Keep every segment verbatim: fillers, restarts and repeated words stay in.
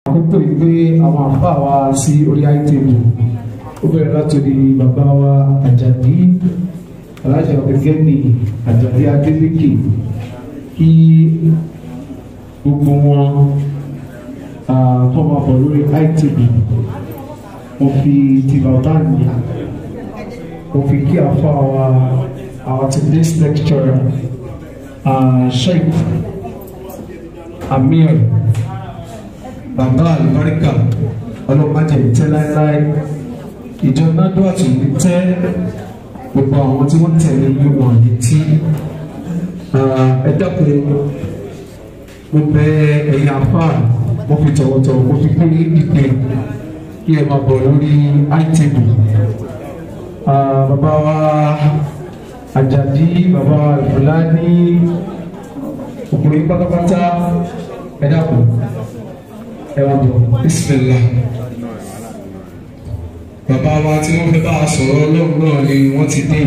àkókò ìgbé àwọn àfáà wa sí orí àìtẹ́bù ó bẹ̀rẹ̀ látòrí bàbá wa Àjàdí aláṣẹ ọ̀gẹ́gẹ́ni Àjàdí Adélékè kí gbogbo wọn kọ́ máa bọ̀ lórí àìtẹ́bù. Mo fi ti bàbá mi mo fi kí àfáà wa our today's lecturer uh, Sheikh Amir bàbá àlùbáríkà ọlọ́pàá ìtẹ́ láéláé ìjọ nádó àtúntò tẹ́ gbogbo àwọn tí wọ́n tẹ̀lé wọn ní tí ẹ dákun mo bẹ ẹ̀yin àfáà mo fi tọ̀wọ̀tọ̀wọ̀ mo fi gbé ìpè kí ẹ máa bọ̀ lórí àìtẹ́bù. Bàbá wa Àjàdí bàbá wa Fúlàní ọkùnrin pátápátá ẹ dákun ẹ wá bọ̀ Bismillah. Bàbá wa tí wọ́n fẹ́ bá a sọ̀rọ̀ ọlọ́run náà ni wọ́n ti dé.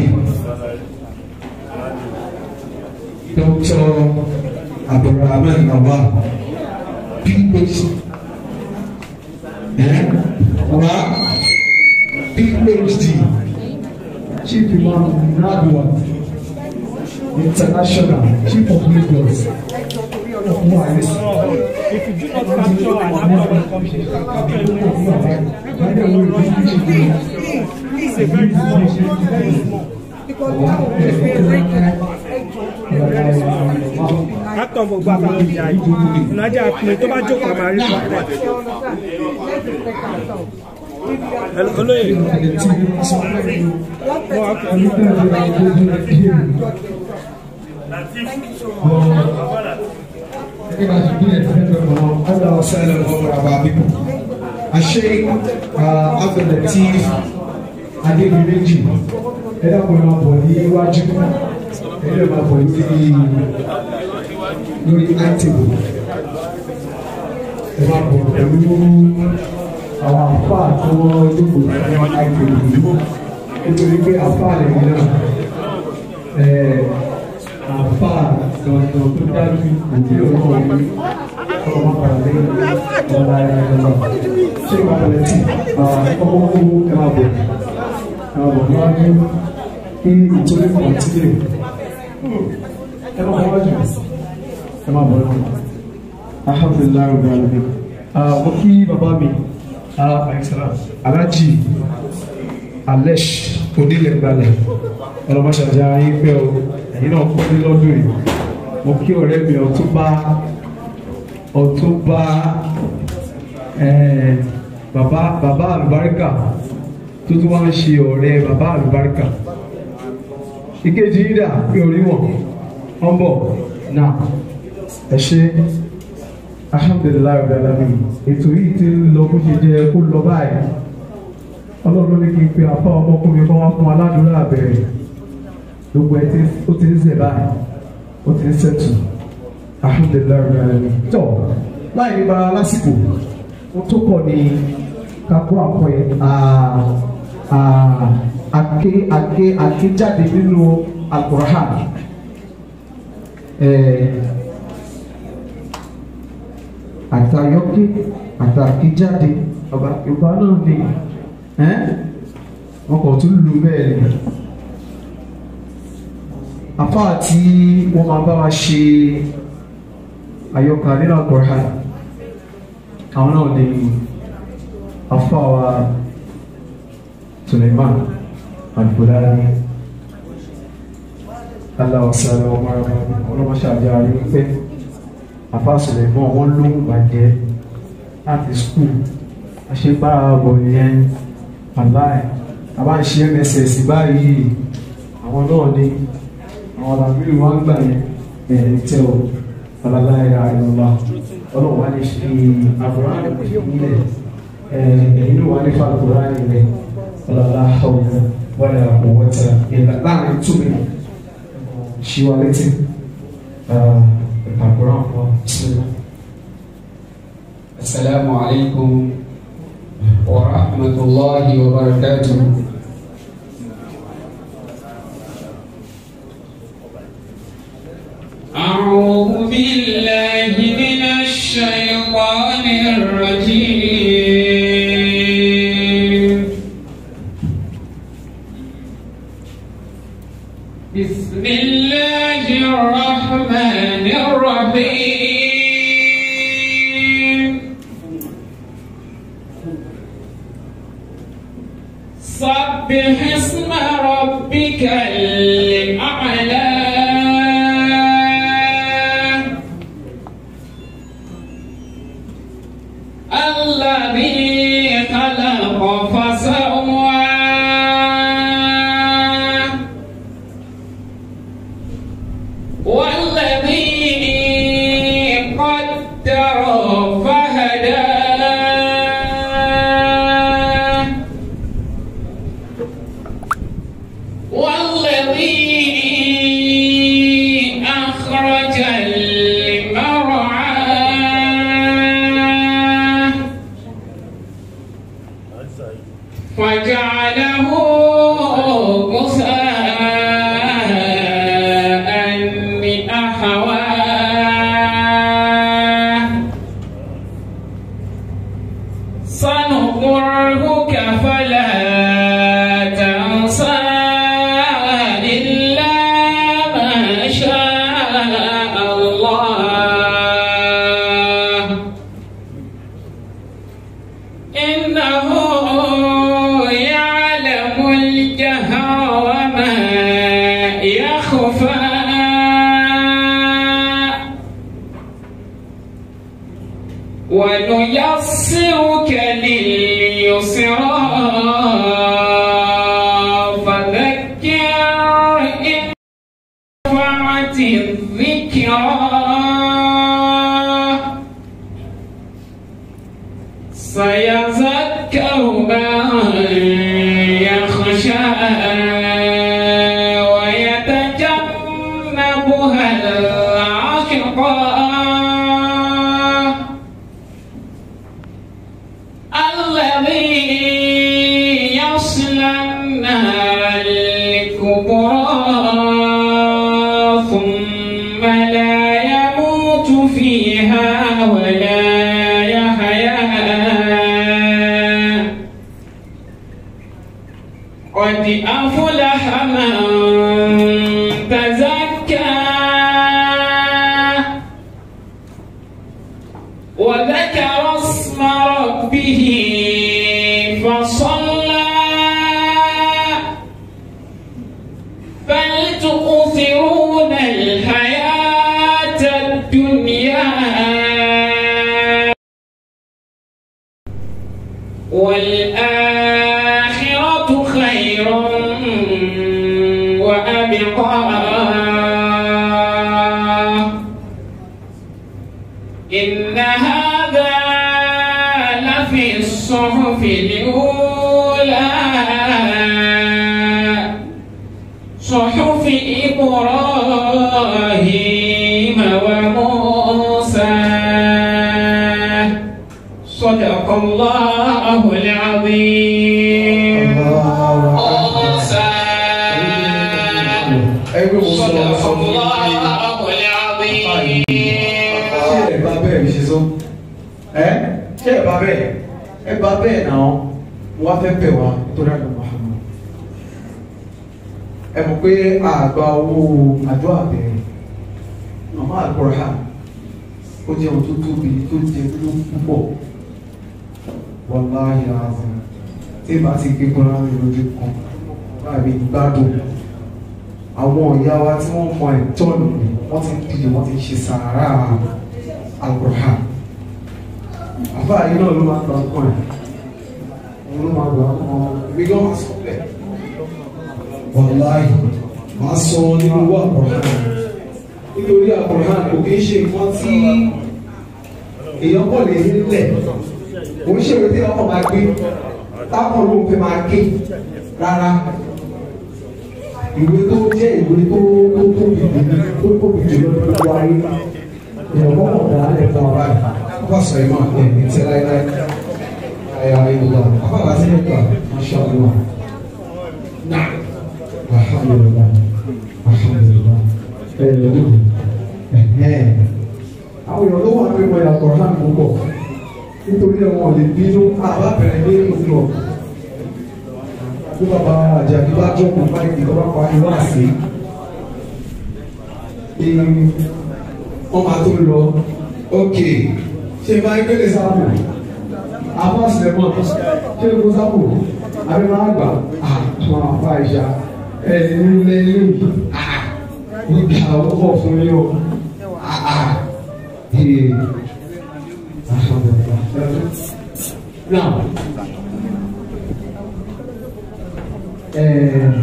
Dr. Abdulrahman Lawal P H wa P H D Chief Imam Nadwa International Chief of Lagos. If you do not capture and never come here, it's a very small, very small. Because now Actor gbogbo àbá ìjà yìí, ìnájà àpè tó bá jókòó àmàrí pàtẹ́. Olóyè. Allah wassalam over our people. Sheikh Abdul Latif Adébíyèjì ẹ dákun ẹ máa bọ̀ ní iwájú ẹ lè máa bọ̀ ní lórí àìtẹ́bù ẹ máa bọ̀ pẹ̀lú àwọn àfáà tó wọ́n dúpọ̀ ní àìtẹ́bù nítorí pé àfáà lè ní náà àfáà dandan tó dájú òbí ọ̀rọ̀ mi ọmọ pàdé ọ̀la ẹ̀rọ ṣé ìpàdé tí ọmọ owó ẹ máa bọ̀ ẹ máa bọ̀ níwájú kí ìtòlẹ́ kọ̀ọ̀tìlẹ̀ ẹ máa bọ̀ níwájú ẹ máa bọ̀ níwájú. Alhamdulilayi rabbil alamin. Mo kí bàbá mi Alhaji Alesh onílẹ̀gbalẹ̀ ọlọ́mọṣàjà yín pẹ́ o ẹ̀yin náà kọ́ ní lọ́dún yìí. Mo kí ọ̀rẹ́ mi Ọ̀túnba Ọ̀túnba bàbá bàbá àlùbáríkà tó tún wá ń ṣe ọ̀rẹ́ bàbá àlùbáríkà. Ìkejì yìí dà pé orí wọn wọ́n bọ̀ náà ẹ ṣe alhamdulilayi rabbil alamin. Ètò yìí ti lọ bó ṣe jẹ́ kó lọ báyìí. Ọlọ́run ní kí n pe àpá ọmọkùnrin kan wá fún aládùúrà bẹ̀rẹ̀ gbogbo ẹ̀ tí ó ti ń ṣe báyìí ó ti ń ṣètò alhamdulilayi rabbil alamin. Tọ́ láì ní bara lásìkò wọ́n tó pọ̀ ní kakó àpọ̀ ẹ̀ àké àké àké jáde nínú Al-Qur'an àtàyọ́ké àtàké jáde ọba Yorùbá náà ní wọn kò tún lu bẹ́ẹ̀ ni àfáà tí wọ́n máa bá wa ṣe àyọkà nínú Al-Qur'an àwọn náà ní àfáà wa Suleiman Al-Fulani aláwọ̀sálẹ̀ ọmọ ara ọlọ́mọṣẹ́ àjẹ́ àrí wípé àfáà Suleiman wọ́n ló ń bàjẹ́ láti skul àṣepára bọ̀ yẹn aláì àbá ń ṣe M S S báyìí àwọn náà ní àwọn làbílù wọn gbà yẹn ẹ̀ tẹ́ ọ ọ̀làláì àìlọ́lá ọlọ́run wá lè ṣe àbúrán nílẹ̀ ẹ̀yìn ló wà ní fàkùrán nílẹ̀ ọ̀làlá ọ̀gbọ̀n wọlé àpò wọ́tà ìlà láàrin túmí ṣíwá létí ìpàkùrán fún sílẹ̀. Assalamu alaikum wa rahmatullahi wa barakatuh. أعوذ بالله من الشيطان الرجيم سبح اسم ربك الأعلى الذي خلق فسوى والذي قدر فهدى والذي أخرج المرعى فجعله غثاء أحوى سنقرئك فلا تنسى إلا ما شاء الله إنه يعلم الجهر وما يخفى ونيسرك لليسرى فذكر إن نفعت الذكرى سيذكر من يخشى ويتجنبها الأشقى الذي يصلى النار الكبرى ثم لا يموت فيها ولا يحيا قد أفلح من تزكى وذكر اسم ربه فصلى بل تؤثرون الحياة الدنيا والآخرة خير وأبقى إن هذا لفي الصحف الأولى صحف إبراهيم وموسى صدق الله العظيم موسى صدق الله العظيم ẹ ṣé ẹ bá bẹ́ẹ̀ ẹ bá bẹ́ẹ̀ náà wọ́n fẹ́ bẹ̀ wá nítorí àgbà Muhammad ẹ mọ̀ pé àgbà owó àjọ àbẹ̀rẹ̀ màmá àkọ́rà ó jẹ́ ohun tó tóbi tó jẹ́ tó púpọ̀ wàláhì ààrùn tí bá ti gbé kọ́ra rẹ̀ lójú kan láàbí gbádùn àwọn ìyá wa tí wọ́n mọ ẹ̀tọ́ nìyí wọ́n ti ń dìde wọ́n ti ń ṣe sàárà àkọ́rà àfa yìí náà ló máa gba ọkàn ẹ̀ òun ló máa gba ọkàn ìwé gan máa sọ bẹ́ẹ̀ wàláhì máa sọ nínú owó àkọ́rà nítorí àkọ́rà kò kí ń ṣe nǹkan tí èèyàn pọ̀ lè nílẹ̀ kò ń ṣèwé tí ọkọ̀ máa gbé táwọn ló ń fẹ́ máa ké rárá ìwé tó jẹ́ ìwé tó tóbi tó tóbi jùlọ tó wáyé èèyàn kọ́kọ́ dáa lẹ̀ fún ọba yìí wọ́n sọ ìmọ̀ ẹ̀ ní tí láíláí ẹ̀yà ìlúwa afáàlá sí nípa masha Allah náà alhamdulillah alhamdulillah ẹ̀rọ ẹ̀hẹ́n àwọn èèyàn ló wà pé wọ́n yàtọ̀ hàn púpọ̀ nítorí ẹ̀wọ̀n lè bínú àbábẹ̀rẹ̀ ní ìlú ọ̀gbìn bí bàbá àjàgbé bá jókòó báyìí tó bá parí wá sí i wọ́n máa tó lọ ókè ṣe máa ń gbélé sáàpù àbọ̀sẹ̀ mọ́ ṣé kó sáàpù àbí máa gbà àtún àfa ìṣá ẹni nílé yìí níbi àwọn ọkọ̀ fún yín o. Now, uh,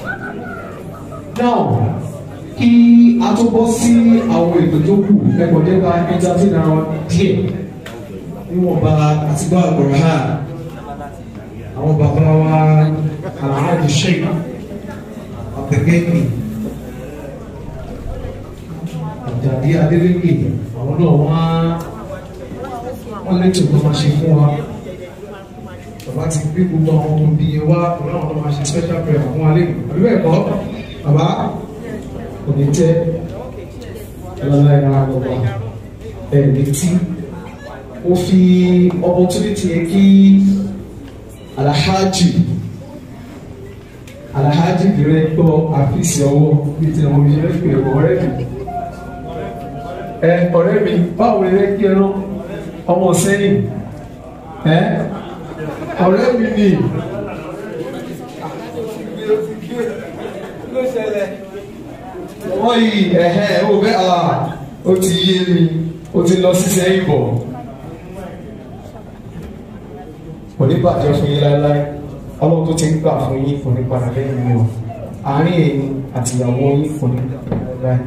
now kí a tó bọ́ sí àwọn ètò tó kù ẹ̀kọ́ nípa ẹja tí náà wọn díẹ̀ níwọ̀nba àti bá àgbọ̀rọ̀ ha àwọn bàbá wa Alhaji Sheikh Abdulgani Àjàdí Adélékè àwọn náà wọ́n wọ́n lẹ́tọ̀ tó máa ṣe fún wa bàbá ti gbé gbogbo àwọn ọmọ bíi wa òun náà wọ́n máa ṣe special prayer fún wa lẹ́nu àbí bẹ́ẹ̀ kọ́ bàbá kò ní tẹ́ ọlọ́lá ìlànà àgbọ̀gbà ẹ̀ẹ́dì tí ó fi opportunity yẹn kí Alhaji Alhaji director àfíìsì ọwọ́ bíi ti àwọn ìṣẹ̀lẹ̀ fún ẹ̀kọ́ ọ̀rẹ́ mi ẹ ọ̀rẹ́ mi báwo lè kí ẹ rán ọmọ sẹ́yìn ẹ ọ̀rẹ́ mi ni wọ́n yìí ẹ̀hẹ́ ó bẹ́ à ó ti yé mi ó ti lọ sí sẹ́yìn bọ̀ kò ní bàjẹ́ fún yín láéláé ọlọ́run tó ti ń gbà fún yín kò ní padà lẹ́yìn mi o àárín ẹ̀yin àtìyàwó yín kò ní padà láéláé.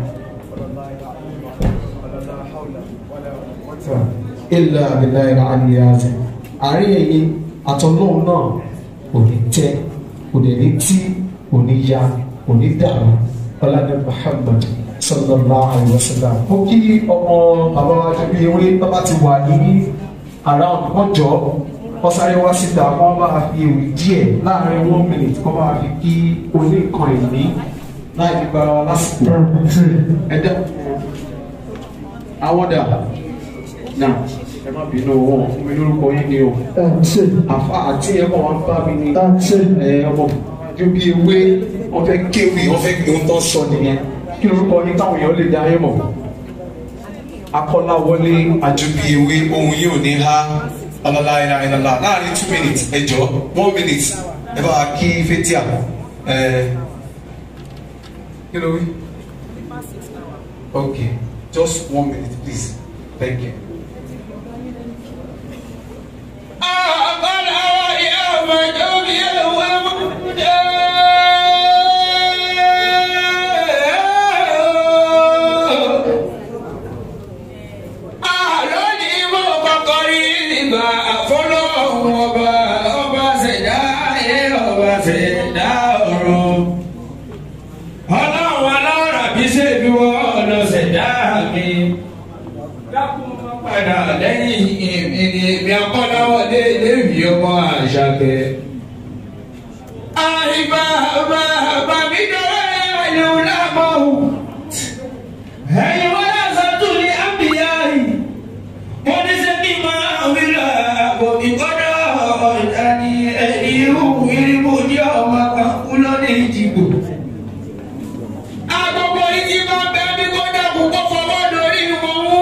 ilà àbílà ìlà àlìyá àti àárín ẹ̀yin àtọ́lọ́run náà kò ní tẹ́ kò dẹ̀ ní tí kò ní ya kò ní dàrú ọlọ́dẹ Muhammad sallallahu alayhi wa sallam. ó kí ọmọ bàbá wa tó bí ewé bàbá ti wà ní around wọ́n jọ wọ́n sáré wá síta wọ́n bá fi ewì díẹ̀ láàrin one minute kọ́ bá fi kí oní nǹkan ìní láì fi gbára wa lásìkò ẹ̀dá àwọn dà náà ẹ má bínú wọn fún mi lórúkọ yín ni o àfa àti ẹ̀kọ́ wọn bá mi ní ẹ ọmọ ju bí ewé wọn fẹ́ kéwì wọn fẹ́ gbé ohun tó ń sọ nìyẹn kí lórúkọ yín táwọn èèyàn lè dá ayé mọ̀. Akọ́láwọlé àjùbí ewé ohun yìí ò ní há ọlọ́lá ìlà ìlàlá láàrin two minutes ẹ jọ one minute ẹ bá kí fétíà ẹ kí ló wí. Okay, just one minute please, thank you. lẹ́yìn èmi akọ́láwọlé lébi ọmọ àṣàkẹ́. àìbá bá bá mi dọ́wọ́ ẹ̀yìn ọ̀làmọ́ ẹ̀yìn wọn lásán tún ní àbíyá yìí wọ́n ní sẹ́kì máa wí lọ àbò ìgbọ́dọ̀ ìdáni ẹ̀yìn irú ìrìbò ní ọmọ kan kú lọ́dẹ ìdìbò. àgbọ̀gbọ̀ ìdí máa bẹ́ẹ̀ bí kó dàkú kó fọwọ́ lórí wọn mú.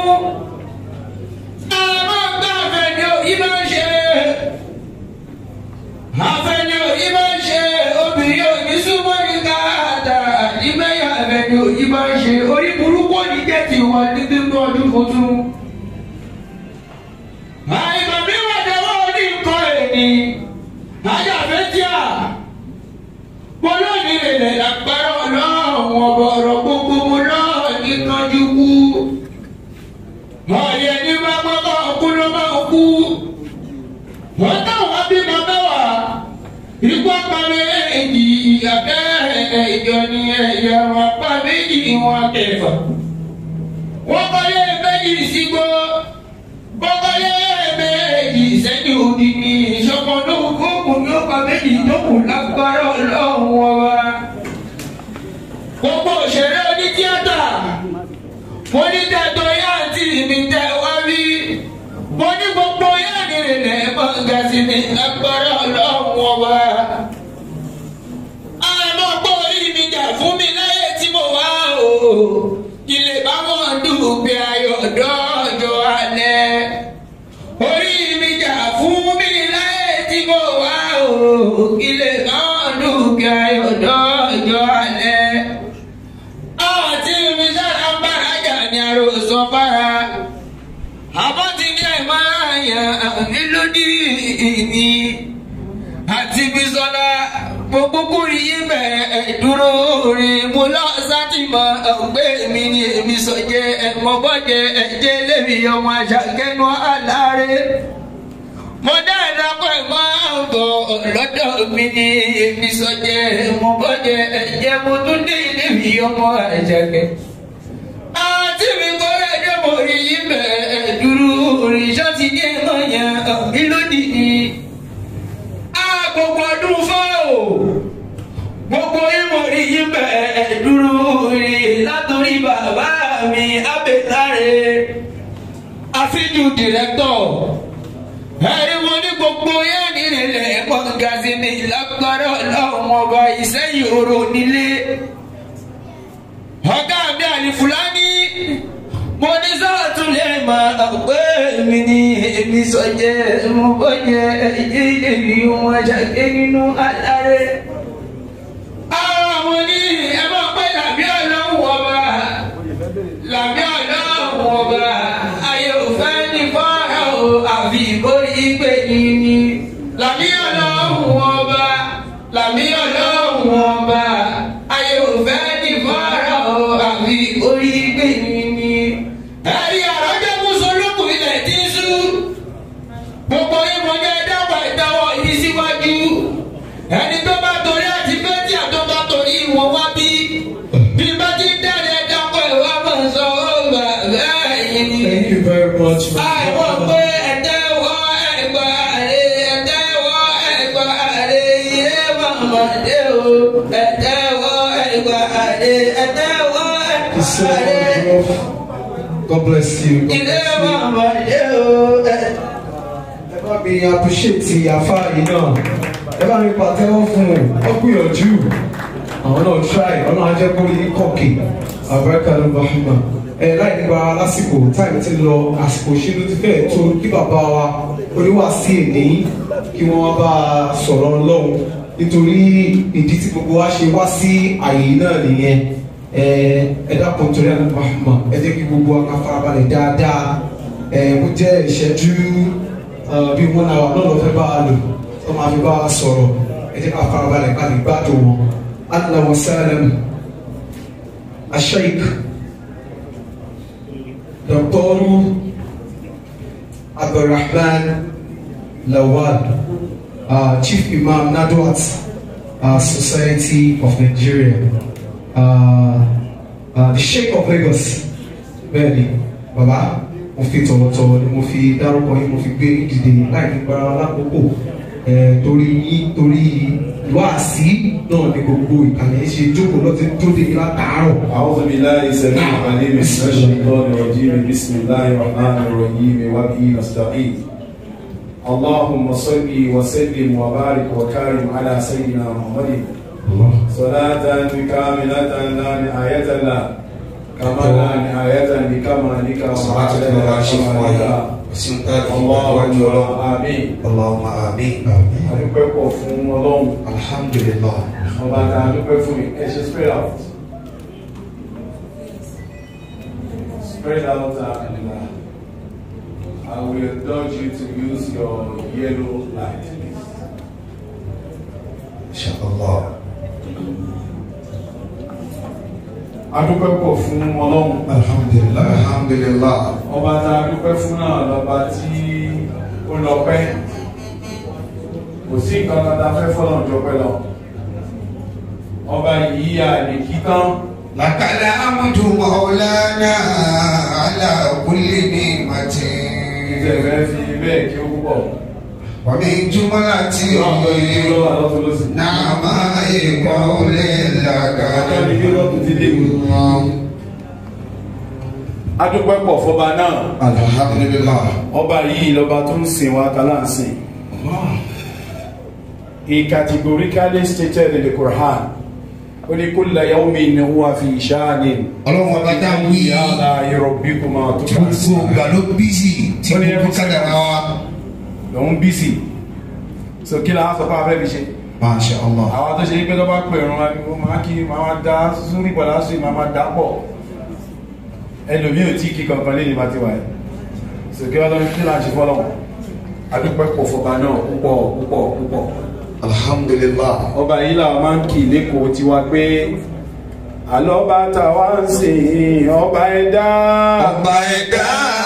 Afẹ́ni òyì máa ń ṣe obìnrin òyì súnmọ́ ní káàtà ìgbéyà afẹ́ni òyì máa ń ṣe orí burúkú òní jẹ́ ti wà ní nínú ọdún tuntun. Àìmọ̀ mi wà dáwọ́ orí nǹkan èní. Àjàfẹ́ tí a polóòní rẹ̀ lágbára ọlọ́run ọ̀bọ̀ ọ̀rọ̀ gbogbo mo náà ní kanjú kú. Ọ̀yẹ́ ní bá gbọ́dọ̀ kú ló máa kú. Wọ́n táwọn bímọ mẹ́wàá. Ikú apá méjì abẹ́rẹ́ ìjọ ni ẹ̀yà wọn apá méjì wọn kẹfà. Wọ́n kọ́lé méjì sígbó. Wọ́n kọ́lé méjì sẹ́yìn òdì ní ìṣọ̀kan lóògùn ní ọ̀pá méjì tó kù lágbára ọlọ́run ọba. Gbogbo òṣèré onítíátà. Mo ní dàtọ̀ yá àti mi tẹ́ wá rí. Mo ní gbogbo yá nìrìnlẹ̀ bọ́ǹgà sí mi lágbára ọlọ́run ọba. Àmọ́ pọ̀ orí mi jà fún mi láyé tí mo wá o. Ilé bá wọn dùgbẹ́ ayọ̀ dọ́jọ́ alẹ́. Orí mi jà fún mi láyé tí mo wá o. lónìí ni àti Bísọ́lá gbogbo kúrì yí bẹ́ẹ̀ dúró rí mo lọ sátìmọ̀ ọ̀gbẹ́ mi ni èmi sọ jẹ́ ẹ̀mọ́ bọ́jẹ́ ẹ̀jẹ̀ lèmi ọmọ àṣàkẹ́nu aláre mo dáadáa pẹ̀ máa ń bọ̀ lọ́dọ̀ mi ni èmi sọ jẹ́ ẹ̀mọ́ bọ́jẹ́ ẹ̀jẹ̀ mo tún dé lèmi ọmọ àṣàkẹ́ àti mi kọ́ ẹ̀jẹ̀ mo rí yí bẹ́ẹ̀ dúró rí ṣọ́ọ̀tì ní ẹ̀mọ́ yẹn ọ̀gbìn lónìí gbogbo ọdún fáwọ̀ gbogbo ìmọ̀ rí yí bẹ́ẹ̀ dúró rí látòrí bàbá mi Abẹ́láre àfijù dìrẹ́tọ̀ ẹ̀rí mo ní gbogbo yẹn nílẹ̀ pọ̀ngàzì ní lágbára ọlọ́run ọba Ìṣẹ́yìn Òrò nílé ọ̀gá mi Àlìfùlání mo ní sọ́ọ̀tún lè máa gbé mi ní èmi sọ́jẹ́ mo bọ́jẹ́ ẹ̀jẹ̀ èmi wọn ṣàgbé nínú aláre. àwọn ọmọ ní ẹ máa pẹ́ làbí ọlọ́run ọba làbí ọlọ́run ọba ayé òfẹ́ ní fọ́ọ̀rọ̀ o àfi ìkórè ìgbé yìí ni làbí ọlọ́run ọba làbí ọlọ́run ọba ayé òfẹ́ ní fọ́ọ̀rọ̀ o àfi ìkórè ìgbé yìí ni. ẹ̀rí àròjẹ́ mùsùlùmí ilẹ̀ tí ń sú gbogbo ìmọ̀jẹ́ dábà ìdáwọ̀ yìí síwájú ẹni tó bá torí àti bẹ́tì àtọ́ bá torí ìwọ̀n wá bí bí bá ti dáre dákọ̀ ìwà mọ̀ sọ ọgbà bẹ́ẹ̀ ni. Thank you very much. àwọn pé ẹ̀tẹ́wọ́ ẹ̀gbà rẹ̀ ẹ̀tẹ́wọ́ ẹ̀gbà rẹ̀ ilé màmá dé o ẹ̀tẹ́wọ́ ẹ̀gbà rẹ̀ ẹ̀tẹ́wọ́ ẹ̀gbà rẹ̀. God bless you. God ilé bless you. màmá dé o. Ẹ bá mi appreciate àfá yìí náà. Ẹ bá mi pàtẹ́wọ́ fún un. Ó gbìyànjú. Àwọn náà try. Ọlọ́run á jẹ́ kó rí kọ̀kì. Àbúrẹ́kà ló bá fún wa. Ẹ láì nípa lásìkò táìmù ti lọ àsìkò ìṣèlú ti fẹ́ tó kí bàbá wa oníwàásí èdè kí wọ́n bá sọ̀rọ̀ Ọlọ́run nítorí ìdí tí gbogbo wa ṣe wá sí àyè náà nìyẹn. Ẹ dákun torí àná Mahama ẹ jẹ́ kí gbogbo wa ká farabalẹ̀ dáadáa. Ẹ kó jẹ́ ìṣẹ́jú bí wọn náà wà lọ́dọ̀ fẹ́ bá a lò tó máa fi bá a sọ̀rọ̀ ẹ jẹ́ ká farabalẹ̀ ká lè gbádùn wọn. Ahlan wa sahlan Sheikh Doctor Abdulrahman Lawal, uh, Chief Imam Nadwat uh, Society of Nigeria, uh, uh, the Sheikh of Lagos. Bẹ́ẹ̀ni, bàbá mo fi tọ̀wọ̀tọ̀wọ̀ ni mo fi dárúkọ yín mo fi gbé dìde láì ní gbára lákòókò torí yín torí wáàsí náà ni gbogbo ìkànnì ṣe jókòó lọ́tí tó dé látàárọ̀. أعوذ بالله السميع العليم من الشيطان الرجيم بسم الله الرحمن الرحيم وبه نستعين اللهم صل وسلم وبارك وكرم على سيدنا محمد صلاة كاملة لا نهاية لها كما لا نهاية لكمالك وعدد كمالك اللهم آمين اللهم آمين adúpẹ́ pọ̀ fún Ọlọ́run alhamdulillah ọba tá a dúpẹ́ fún ẹ ṣe spread out spread out and uh, I will urge you to use your yellow light please. inshallah adúpẹ́ pọ̀ fún Ọlọ́run alhamdulillah alhamdulillah ọba tá a dúpẹ́ fún náà lọ́ba tí ó lọ pẹ́ kò sí nǹkan kan tá a fẹ́ fọ́lọ́run jọpẹ́ lọ ọba yìí àlè kí tán. لك الحمد مولانا على كل نعمة ìjẹ̀fẹ́ fi bẹ́ẹ̀ kí ó púpọ̀. ومن جملة نعماء قول لك adúpẹ́ pọ̀ fọba náà alhamdulillah ọba yìí lọba tó ń sìn wá tálà ń sìn. He categorically stated in the Quran ó ní kulla yawmin huwa fi sha'nin ọlọ́run ọba tá a wí yàrá rabbikuma tó tí gbogbo ìgbà ló bísí tí gbogbo kádàrá wa. lòun bísí so kí la sọ fún abẹ́ fi ṣe. Masha Allah. àwọn tó ṣe pé tó bá pè ẹ̀rùn ariwo máa kí máa dá sórí pọ̀ lásì máa dá pọ̀ ẹlòmí ò tí kí kankan lè ní bá ti wà ẹ̀ so kí wọ́n lọ kí láà ṣe fọ́lọ́wọ́ adúpẹ́ pọ̀ fọba náà púpọ̀ púpọ̀ púpọ̀. alhamdulillah. ọba yìí làwọn máa ń kì í lẹ́kọ̀ọ́ tiwa pé àlọ́ba tàwa ń sìn ọba ẹ̀dá. ọba ẹ̀dá.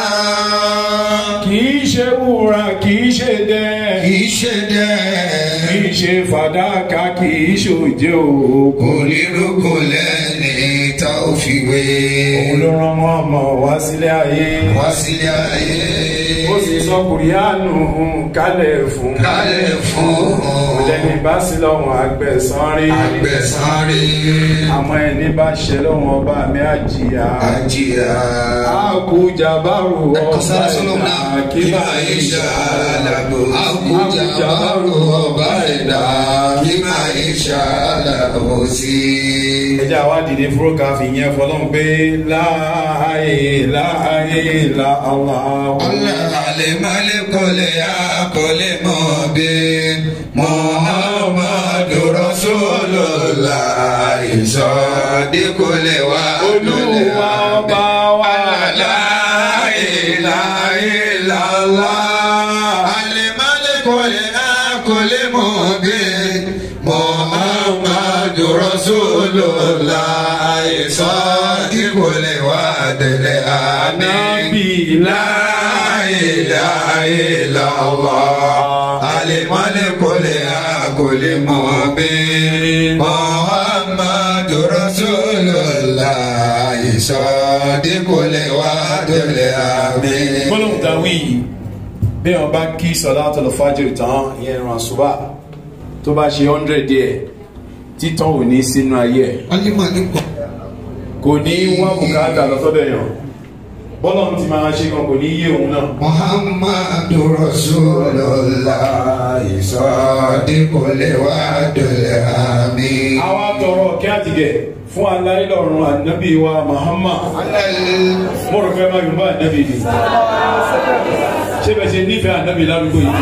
kì í ṣe wúrà kì í ṣe dẹ́. kì í ṣe dẹ́. kì í ṣe fàdákà kì í ṣòjé o. kò lérò kò lẹ́ni tá ò fi wé. òun ló rán mọ́ ọmọ wá sílé ayé. wá sílé ayé. ó sì sọ kùrìánù kálẹ̀ fún. kálẹ̀ fún. ọ̀lẹ́ni bá sí lọ́wọ́n àgbẹ̀sán rí. àgbẹ̀sán rí. àmọ́ ẹni bá ṣe lọ́wọ́n ọba mi àjìyà. àjìyà. àkújà bárò ọba ẹ̀dá kí máa ń ṣàlàbò. àkújà bárò ọba ẹ̀dá kí máa ń ṣàlàbò sí. ẹja wa dìde fúró ká fi yẹn fọlọ́n pé láàyè láàyè la Allah. alẹ́ malẹ́ kọ́lẹ̀ akọ́lẹ̀ mọ́ bẹ́ẹ̀ Muhammadu Rasulullah ìsọdẹ́kọ́lẹ̀ wa olúwa ọba wa láàyè láàyè lálá. alẹ́ malẹ́ kọ́lẹ̀ akọ́lẹ̀ mọ́ bẹ́ẹ̀ Muhammadu Rasulullah ìsọdẹ́kọ́lẹ̀ wa dẹ̀lẹ̀ ànábì láàyè láàyè lálá. alẹ́ malẹ́ kọ́lẹ̀ akọ́lẹ̀ mọ́ bẹ́ẹ̀ Muhammadu Rasulullah ìsọdẹ́kọ́lẹ̀ wa dẹ̀lẹ̀ àmì. gbọ́dọ̀ dáwì bí wọn bá kí salatul fajr tán ìyẹn ìrun àsùbá tó bá ṣe hundred díẹ̀ títàn ò ní sínú ayé ẹ̀ alima ní kò. kò ní wá bùkátà lọ́sọ́dọ̀ èèyàn bọ́lọ̀ ti máa ṣe kan kò ní yé òun náà. Muhammadu Rasulullah ìsọdẹ́kọ́lẹ̀ wa dẹ̀lẹ̀ àmì. àwa tọrọ kí á ti gẹ̀ fún aláìlọ́run ànábì wa Muhammad mo rò fẹ́ máa yùnbá ànábì ni ṣé bẹ́ẹ̀ ṣe nífẹ̀ẹ́ ànábì lárúgbó yìí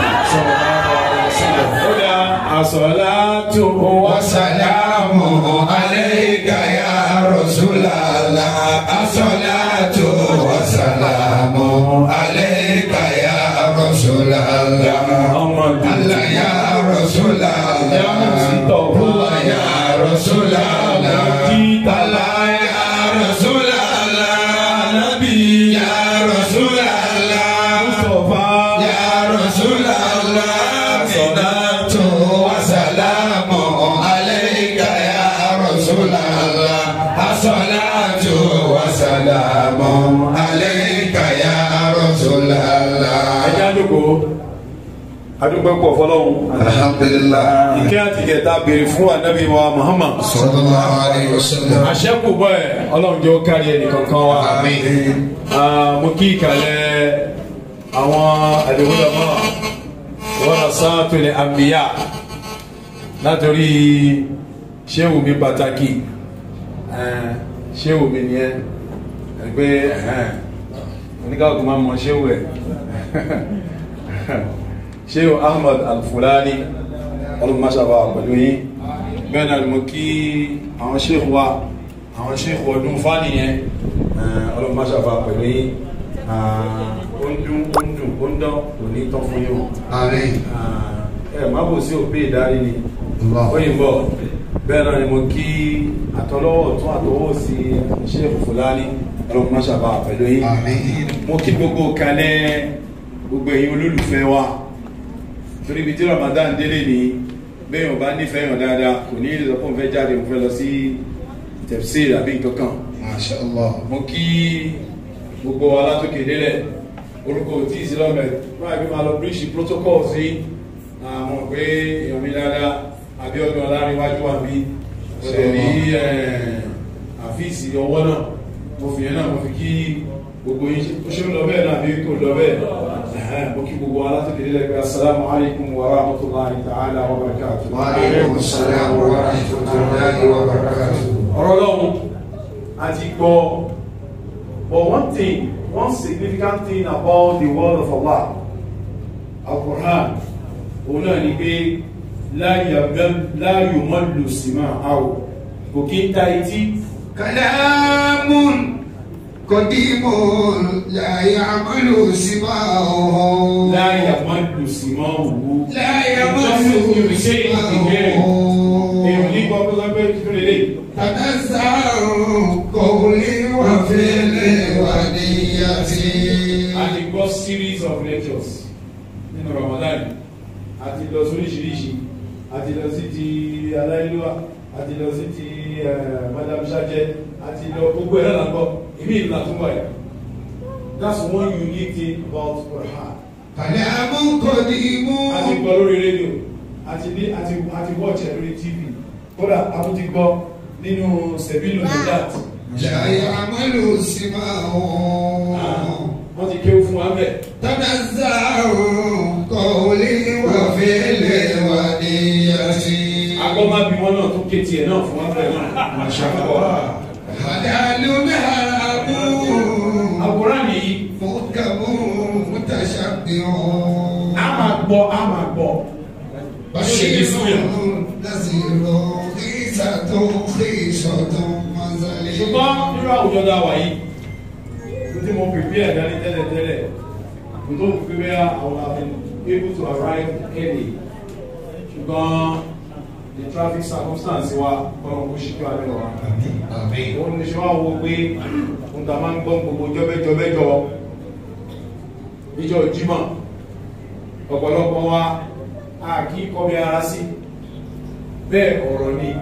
ó dá as-salatu wasalamu alayka ya Rasulallah. as-salatu wasalamu alayka ya Rasulallah. Allah ya Rasulallah. ya Mustafa ya Rasulallah. Allah ya Rasulallah. Nabi ya Rasulallah. Mustafa ya Rasulallah. Salatu wasalamu alayka ya Rasulallah. as-salatu wasalamu alayka ya Rasulallah. ẹjẹ́ àdúgbò àdúgbò pọ̀ fọlọ́hún. alhamdulillah. ìkẹ́ àti kẹta béèrè fún ànábì wa Muhammad. sallallahu alayhi wa sallam. àṣẹ́kù bọ́ ẹ̀ ọlọ́run jẹ́ ó kárí ẹnì kankan wa. àmín. mo kí ìkàlẹ̀ àwọn àdéhùnlọ́mọ́ warasatul anbiya látòrí ṣéwù mi pàtàkì ṣéwù mi nìyẹn ẹgbẹ́ oníkàkùn máa mọ ṣéwù ẹ̀ ṣéwù Ahmad Al-Fulani ọlọ́mọṣàbà pẹ̀lú yín bẹ́ẹ̀ náà mo kí àwọn ṣéwù wa àwọn ṣéwù ọdún fánìyẹn ọlọ́mọṣàbà pẹ̀lú yín ó ń dún ó ń dùn ó ń dán kò ní tán fún yín o. àmín. ẹ má bò sí òbí ìdarí ni òyìnbó bẹ́ẹ̀ náà ni mo kí àtọlọ́wọ́ tún àtọwọ́ sí Sheikh Fulani ọlọ́run máa ṣàbà pẹ̀lú yín. àmín. mo kí gbogbo kalẹ̀ gbogbo ẹ̀yin olólùfẹ́ wa torí ibi tí Ramadan délé ni bẹ́ẹ̀ yóò bá nífẹ̀ẹ́ yàn dáadáa kò ní ìlú ọ̀pọ̀ fẹ́ jáde mo fẹ́ lọ sí tafsir àbí nǹkan kan. masha Allah. mo kí gbogbo wa látòkè délẹ̀ orúkọ tí ìsìlọ́mẹ̀ máa bí máa lọ bíríṣì protocol sí àwọn pé èèyàn mi dáadáa Abíọ́dún Ọláníwájú wa bí ọ̀dẹ̀ ní àfíìsì ọwọ́ náà mo fi yẹn náà mo fi kí gbogbo yín ṣé ó lọ bẹ́ẹ̀ náà bí kò lọ bẹ́ẹ̀ mo kí gbogbo wa látòkè délẹ̀ pé assalamu alaikum wa rahmatullahi ta'ala wa barakatuh. wa alaikum assalam wa rahmatullahi wa barakatuh. ọ̀rọ̀ lọ́hùn àti gbọ́. But one thing, one significant thing about the word of Allah, Al-Quran, ona ni pé la yumallu sima'ahu, kò kí ń ta etí. kalamun قديم لا يعمل سماعه لا يعمل سماعه لا يعمل سماعه تنزع قولي وفعلي ونيتي. a ti gbọ́ series of lectures nínú Ramadan a ti lọ sóríṣiríṣi a ti lọ sí ti aláìlúwà a ti lọ sí ti Madam Sajẹ a ti lọ gbogbo ẹ̀ lọ́nà gbọ́ ìmí ìlú àtúnbọ̀ ẹ̀. That's one unique thing about Quran. Kàlámù kọ́dìmù. a ti gbọ́ lórí rédíò a ti ní a ti a ti watch ẹ̀ lórí T V kódà a tún ti gbọ́ nínú sẹ̀bílù nàìjíríà. Láyé àmàlù sí máa wọ́n. wọ́n ti kéwú fún wa bẹ́ẹ̀. Tọ́nàzà kọ́ọ̀lì wà fẹ́lẹ̀ wà ní yàtí. agbọ́n má bí wọn náà tó ké tiẹ̀ náà fún wa bẹ́ẹ̀ náà. Masha Allah. Àdàlù náà mú. Àwòrán yìí. Mọ̀kàmú mùtàṣàbíhùn. a máa gbọ́ a máa gbọ́. Bàṣírù nàzírò ìsàtò ìṣọ̀tò mọ́sálẹ̀. ṣùgbọ́n nínú àwùjọ dá wà yìí tí mo pèpè ẹ̀ dání tẹ́lẹ̀ tẹ́lẹ̀ kò tó fi pé àwọn àfin able to arrive early ṣùgbọ́n the traffic circumstance wa kọ́nà kó ṣíkú abẹ́ wa. òun ní ṣe wá wo pé òun tà máa ń gbọ́ gbogbo jọ́bẹ́jọ́bẹ́jọ́ ìjọ Jímọ̀ ọ̀pọ̀lọpọ̀ wa a kì í kọ́ bí ara sí bẹ́ẹ̀ ọ̀rọ̀ ni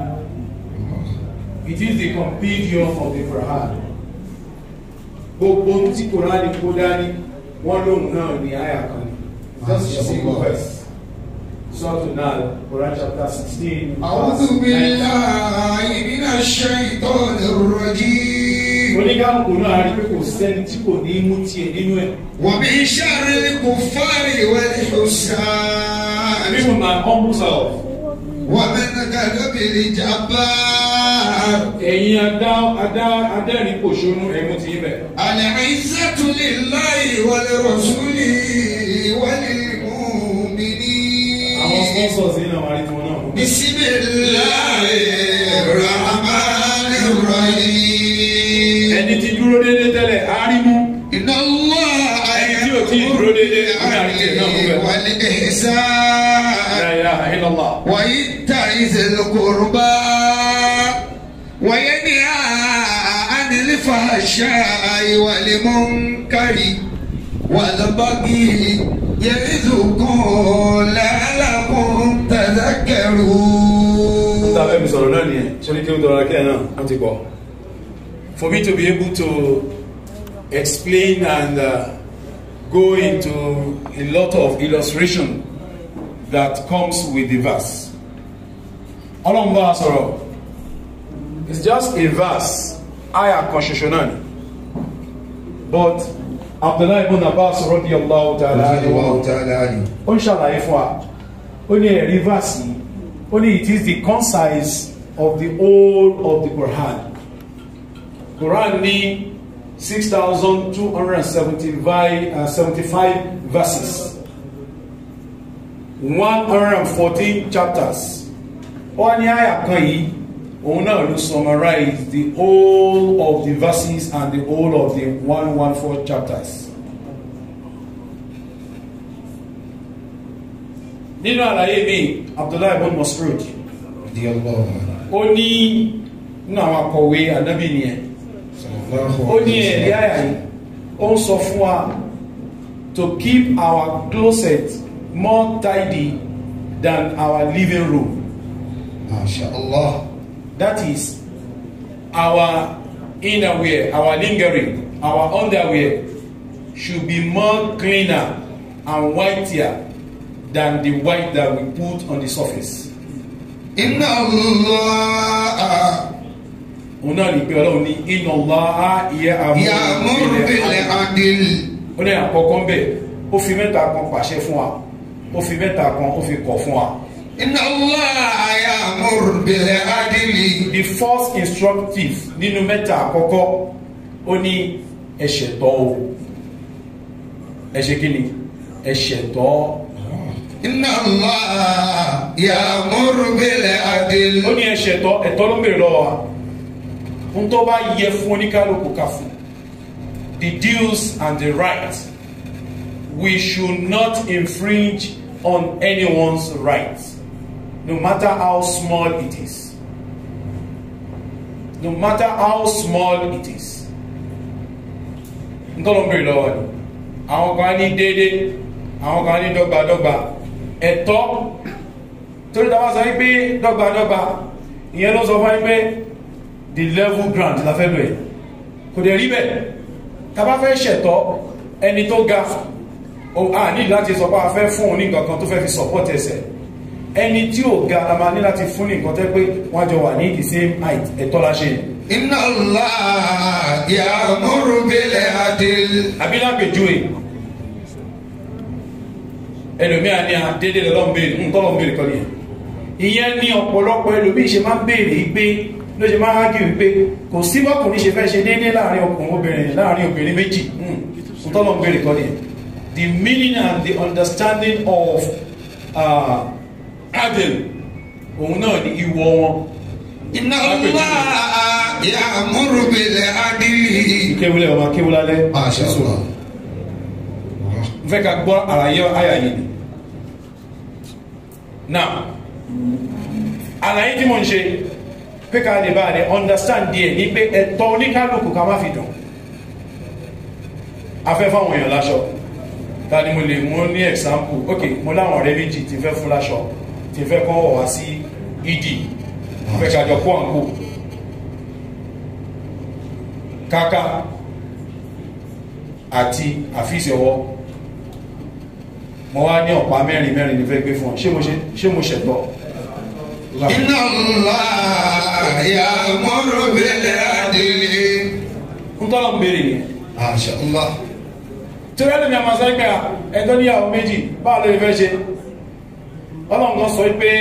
it is the compendium of the Quran gbogbo tí Quran kó dání wọ́n lóhùn náà ní àyà kan ní just a single verse Surah An-Nahl Quran chapter sixteen. A'udhu billahi minash shaitonir rajim. oníkàmùkù náà rí pé kò sẹ́ni tí kò ní mú tiẹ̀ nínú ẹ̀. Wa min sharril kuffari wal hussan. People might humble self. Wa min ghadabil jabbar. ẹ̀yin adá adá adẹ́rìn kò ṣonú ẹ̀mú ti ibẹ̀. Al-izzatu lillahi wa li rasulihi wa lil mu'minin. àwọn sponsors yìí náà wà ní tiwọn náà. Bismillahir rahmanir rahim. ẹni tí dúró déédéé tẹ́lẹ̀ árímú. Inna Allaha ẹni tí ò tí ì dúró déédéé ní àríkè náà mú bẹ̀. wal ihsan. La ilaha illallah. Wa ita'i dhil qurba. Wa yanha 'anil fahsha'i wal munkari wal baghi ya'idhukum la'allakum tadhakkarun. Tàbí mi sọ̀rọ̀ náà nìyẹn, ṣe kí o tọrọ akẹ́ náà, wọ́n ti gbọ́. For me to be able to explain and uh, go into a lot of illustration that comes with the verse. Ọlọ́run bá wa sọ̀rọ̀. It's just a verse, ayah kan ṣoṣo náà ni. But Abdullahi ibn Abbas radiyallahu ta'ala anhu ó ń ṣàlàyé fún wa. Ó ní ẹ̀rí verse yìí. Only it is the concise of the whole of the Quran. Quran ní six thousand two hundred seventy-five verses, one hundred fourteen chapters. Wọ́n ní àyà kan yìí, òun náà ló summarize the whole of the verses and the whole of the one hundred fourteen chapters. Nínú àlàyé mi, Abdullahi ibn Mas'ud ó ní nínú àwọn akọ̀wé ànábì nìyẹn ó ní ẹ̀rí àyà yìí ó ń sọ fún wa to keep our closet more tidy than our living room. MashaAllah. That is our innerwear, our lingering, our underwear should be more cleaner and whiter than the white that we put on the surface. Inna Allah Una ni pe Ọlọ́run ní inna Allah ya'muru bil adl. Ó ní àkọ́kọ́ ńbẹ̀ ó fi mẹ́ta kan pàṣẹ fún wa ó fi mẹ́ta kan ó fi kọ̀ fún wa. Inna Allah ya'muru bil adl. The first instructive nínú mẹ́ta àkọ́kọ́ ó ní ẹ ṣẹ̀tọ́ o ẹ ṣe kí ni ẹ ṣẹ̀tọ́. Inna Allah ya'muru bil adl. Ó ní ẹ ṣẹ̀tọ́ ẹ̀tọ́ ló ń bèrè lọ́wọ́ wa. Ohun tó bá yẹ fún oníkálukú ká fún. the dues and the rights. We should not infringe on anyone's rights, no matter how small it is. No matter how small it is. Ntọ́lọ́mbìrì lọ́wọ́ ni. Àwọn kan ní déédéé, àwọn kan ní dọ́gbadọ́gba. Ẹ̀tọ́ torí táwa sọ wípé dọ́gbadọ́gba, ìyẹn ló sọ fún wípé the level grant la fẹ́ lò ẹ̀. Kò dẹ̀ rí bẹ́ẹ̀. Tá bá fẹ́ ṣẹ̀tọ́ ẹni tó ga, a ní láti sọ pé a fẹ́ fún òní nǹkan kan tó fẹ́ fi support ẹsẹ̀. Ẹni tí ò ga la máa ní láti fún ní nǹkan tẹ́ pé wọ́n jọ wà ní the same height, ẹ̀tọ́ la ṣe. Inna Allah ya'muru bil adl. Abilápèjúwe ẹlòmíà ní a dédé lọ́lọ́mbèrè ń tọ́lọ́mbèrè kọ́ nìyẹn. Ìyẹn ní ọ̀pọ̀lọpọ̀ ẹlòmíì ṣe máa ń béèrè pé ló ṣe máa ń hági wípé kò sí bọ́kùnrin ṣe fẹ́ ṣe déédé láàrin ọkùnrin obìnrin láàrin obìnrin méjì ń tọ́lọ́mbèrè kọ́ nìyẹn. The meaning and the understanding of uh, adl òun náà ní ìwọ wọn. Inna Allah ya'muru bil adl. Kéwúlẹ̀ ọmọ kéwúlálẹ́. Masha Allah. N fẹ́ ká gbọ́ àlàyé àyà yìí ni. Now, àlàyé tí mo ń ṣe pé ká lè bá rẹ̀ understand díẹ̀ ní pé ẹ̀tọ́ oníkálùkù ká má fi dùn. Afẹ́ fáwọn èèyàn láṣọ. Ta ni mo lè mú ní example? Ok, mo láwọn ọ̀rẹ́ méjì tí fẹ́ fún láṣọ, tí fẹ́ kọ́ wọ̀ wá sí ìdí. Fẹ́ kájọ kó àǹkó. Kaka àti àfíìsì ọwọ́. Mo wá ní ọ̀pá mẹ́rin mẹ́rin ní fẹ́ gbé fún ọ. Ṣé mo ṣẹ̀tọ́? Inna Allah ya'muru bil adl. Ń tọ́lọ̀ ń béèrè yẹn. Masha Allah. Tí ó rẹ́ lè máa sọ pé ẹ̀tọ́ níyàwó méjì báwo ló fẹ́ ṣe? Ọlọ́run kan sọ pé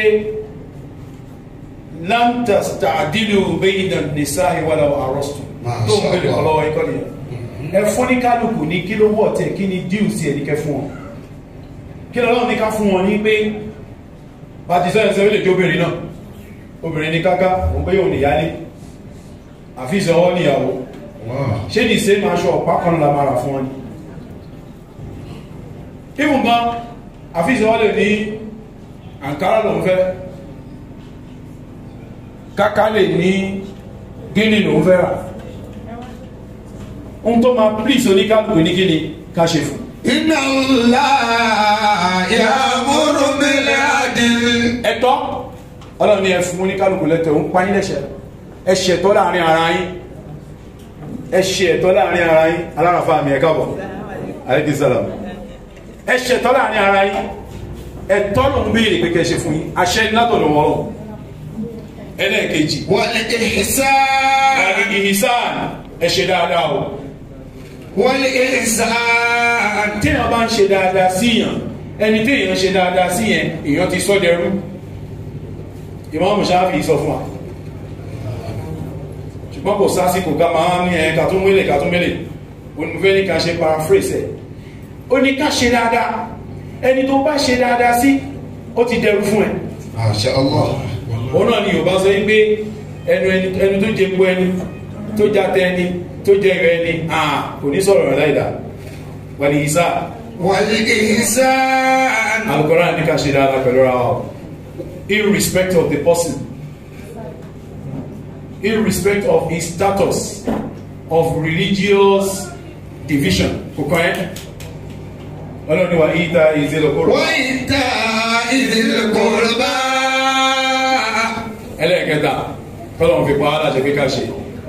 lam tasta'dilu bayna an-nisa'i walaw arastum. Tó ń béèrè ọlọ́wọ́ ikọ́ nìyẹn. Ẹ fún ní kálukú ní kí ló wọ̀ tẹ̀ kí ni díù sí ẹ̀ ní kẹ́ fún wọn. Kí lọ́lọ́run ní ká fún wọn ní pé bàtí sẹ́yìn sẹ́yìn lè jó obìnrin náà. Obìnrin ní káká, òun pé yóò níyálé. Àfíìsì ọwọ́ níyàwó. Ṣé ní ṣe máa ṣọ ọ̀pá kan la máa rà fún wọn ni? Ibùn gan, àfíìsì ọwọ́ lè ní àǹkárá lòun fẹ́. Káká lè ní gíní lòun fẹ́ rà. Ohun tó máa please oníkálùkù ní kíni ká ṣe fún. Inna Allah ya'muru bil adl. Ẹ̀tọ́ Ọlọ́run ní ẹ fún oníkálùkù lẹ́tọ̀ọ́ ń pa yín lẹ́sẹ̀. Ẹ ṣẹ̀tọ́ láàrin ara yín. Ẹ ṣe ẹ̀tọ́ láàrin ara yín. Aláràfà mi ẹ káàbọ̀. Aleykum salaam. Ẹ ṣẹ̀tọ́ láàrin ara yín. Ẹ̀tọ́ ló ń béèrè pé kẹ́ ṣe fún yín. Àṣẹ iná tó lọ wọ́rọ̀. Ẹlẹ́ẹ̀kejì. Wal ihsan. Wal ihsan. Ẹ ṣe dáadáa o. Wal ihsan. Téèyàn bá ń ṣe dáadáa síyàn, ẹni téèyàn ṣe dáadáa síyàn, èèyàn ti sọ dẹrú. Imam Shafi'i sọ fún wa. Ṣùgbọ́n kò sásìkò ká máa ní ẹ̀ ká tún mélè ká tún mélè. Olùfẹ́ ní ká ṣe paraphrase ẹ̀. Ó ní ká ṣe dáadáa. Ẹni tó bá ṣe dáadáa sí, ó ti dẹrú fún ẹ. Masha Allah. Òun náà ni Yorùbá sọ pé ẹnu ẹni tó jẹ gbọ́ ẹni, tó jatẹ ẹni, tó jẹ ẹrẹ ẹni, kò ní sọ̀rọ̀ rẹ̀ láìda. Wal ihsan. Wal ihsan. Al-Qur'an ní ká ṣe dáadáa pẹ̀lú ara wa. Irrespect of the person, irrespect of his status, of religious division. Kò kàn ẹ́. Ọlọ́run ní wa ìta ìzílẹ̀ kúrò. Wa ìta ìzílẹ̀ kúrò bá. Ẹlẹ́ẹ̀kẹta, tọ́lọ́run fi pa á láṣẹ pé ká ṣe.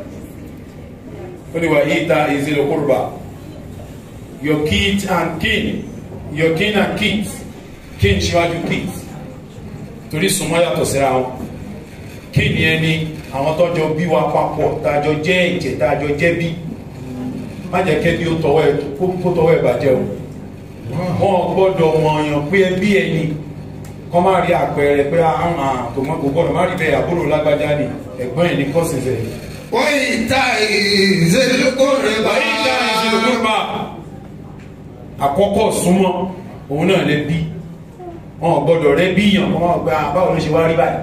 Ó ní wa ìta ìzílẹ̀ kúrò bá. Your kith and kin, your kin and kith, kin ṣíwájú kith. Torí súnmọ́ yàtọ̀ síra wọn. Kin yẹn ni àwọn tọ́jọ bí wa papọ̀, tàjọ jẹ́ ìjẹ̀, tàjọ jẹ́ bí. Má jẹ́ kẹ́ bí ó tọwọ́ ẹ̀ kó tọwọ́ ẹ̀ bàjẹ́ o. Wọ́n gbọ́dọ̀ mọ̀ọ̀yàn pé ẹbí ẹni kọ́ má rí àpẹẹrẹ pé àwọn àtòmọ́ kò gbọ́dọ̀ má rí bẹ́ẹ̀ àbúrò lágbájá ni ẹ̀gbọ́n ẹ̀ ní kọ́sìnsẹ̀. Wọ́n ìta ìzẹ́lẹ́kọ̀ọ́rẹ́ bá. Wọ́n ìta ìzẹ́lẹ́kọ̀ọ́rẹ́ bá. Àkọ́kọ́ súnmọ́ òun náà lẹ bí. Wọ́n gbọ́dọ̀ rẹ bí yàn kọ́ máa gba báwo ló ṣe wá rí báyìí.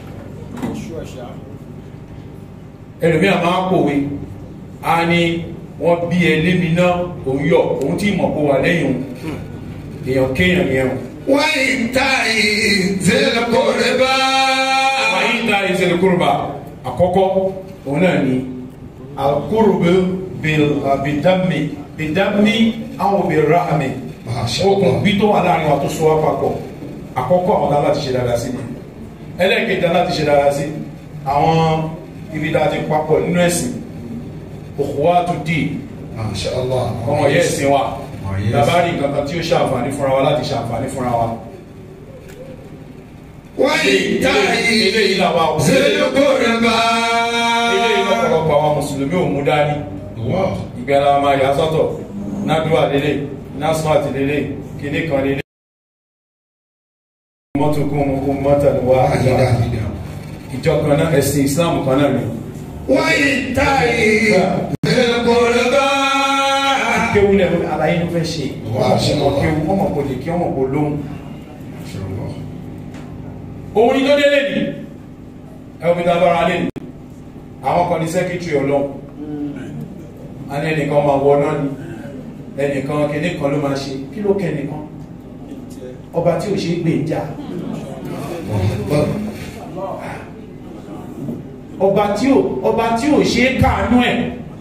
Ẹlòmíà máa pòwe, a ní wọ́n bí ẹ lémi náà òun yọ òun tí mọ̀ kó wà lẹ́yìn èèyàn kéèyàn yẹn. wọ́n ìta ìzẹ̀lẹ̀kọ̀rẹ̀bá. wọ́n ìta ìzẹ̀lẹ̀kọ̀rẹ̀bá àkọ́kọ́ òun náà ni alukórobe bidami bidami àwọn birahami okùn bí tó wà láàrin wa tó so wá papọ̀ àkọ́kọ́ àwọn tá láti ṣe dáadáa sí ni ẹlẹ́ẹ̀kẹta láti ṣe dáadáa sí àwọn ibi tá a ti papọ̀ nínú ẹ̀sìn òkúwàtú dì ọmọ yẹ́ ẹ̀sìn wa labari nǹkan tí ó ṣàǹfààní fúnra wa láti ṣàǹfààní fúnra wa. wọ́n ìta ìzẹ̀lẹ̀kọ̀rẹ̀bá. ilé ìlọ́pọ̀lọpọ̀ àwọn mùsùlùmí ò mú dání ìgbẹ́ra máa yà sọ́tọ̀ nádùá lélẹ̀ nasfat lélẹ̀ kìíní kan lélẹ̀ mọ́tòkún mọ́tà ni wà ìjọ kan náà ẹ̀sìn Islam kan náà ni. wọ́n ìta ìzẹ̀lẹ̀kọ̀rẹ̀bá. kéwú lẹ́nu àlàyé ló fẹ́ ṣe ọmọ kéwú ọmọ kò lè kí ọmọ kò lóhùn. òun ni tó délé ní ẹ̀wọ̀n mi dábàrà lé ní àwọn kan ní sẹ́kítírì ọlọ́run a ní ẹnìkan máa wọ náà ni ẹnìkan kìíní kan ló máa ṣe kí ló kẹ́ nìkan ọba tí ò ṣe é gbé ń jà ọba tí ò ọba tí ò ṣe é káàánú ẹ̀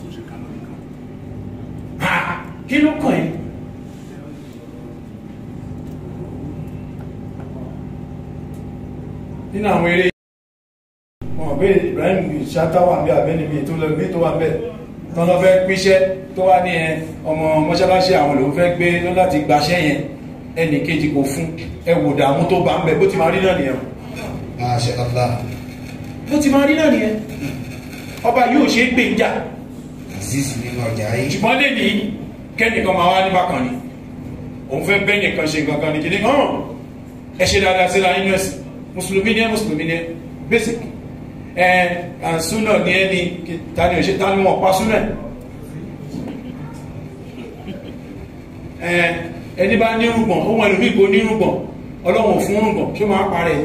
kí ló kàn ẹ́ nínú àwọn eré wọn bẹ́ẹ̀ Ibrahim Ṣátá wà bí abẹ́ni mi tó lọ gbé tó wà bẹ́ẹ̀ tán lọ fẹ́ pínṣẹ́ tó wá ní ẹ ọmọ mọ́ṣáláṣí àwọn lòun fẹ́ gbé lọ láti gbaṣẹ́ yẹn ẹnì kejì kò fún ẹ wò dààmú tó bá ń bẹ bó ti máa rí náà nìyẹn Masha Allah. bó ti máa rí náà nìyẹn ọba yóò ṣe é gbé ń jà Aziz nínú ọjà yìí. ṣùgbọ́n lè ní kẹ́nìkan máa wá ní bákan ni òun fẹ́ bẹ́ẹ̀ nìkan ṣe nǹkan kan ní kìíní hàn ẹ ṣe dáadáa síra nínú ẹ̀sìn mùsùlùmí ní ẹ mùsùlùmí ní ẹ basic ẹ àǹsúnà ní ẹ ní tani ò ṣe tani wọn pa súnà ẹ ẹni bá ní rúgbọ̀n ohun ẹlòmíì kò ní rúgbọ̀n ọlọ́run fún rúgbọ̀n ṣé máa parẹ́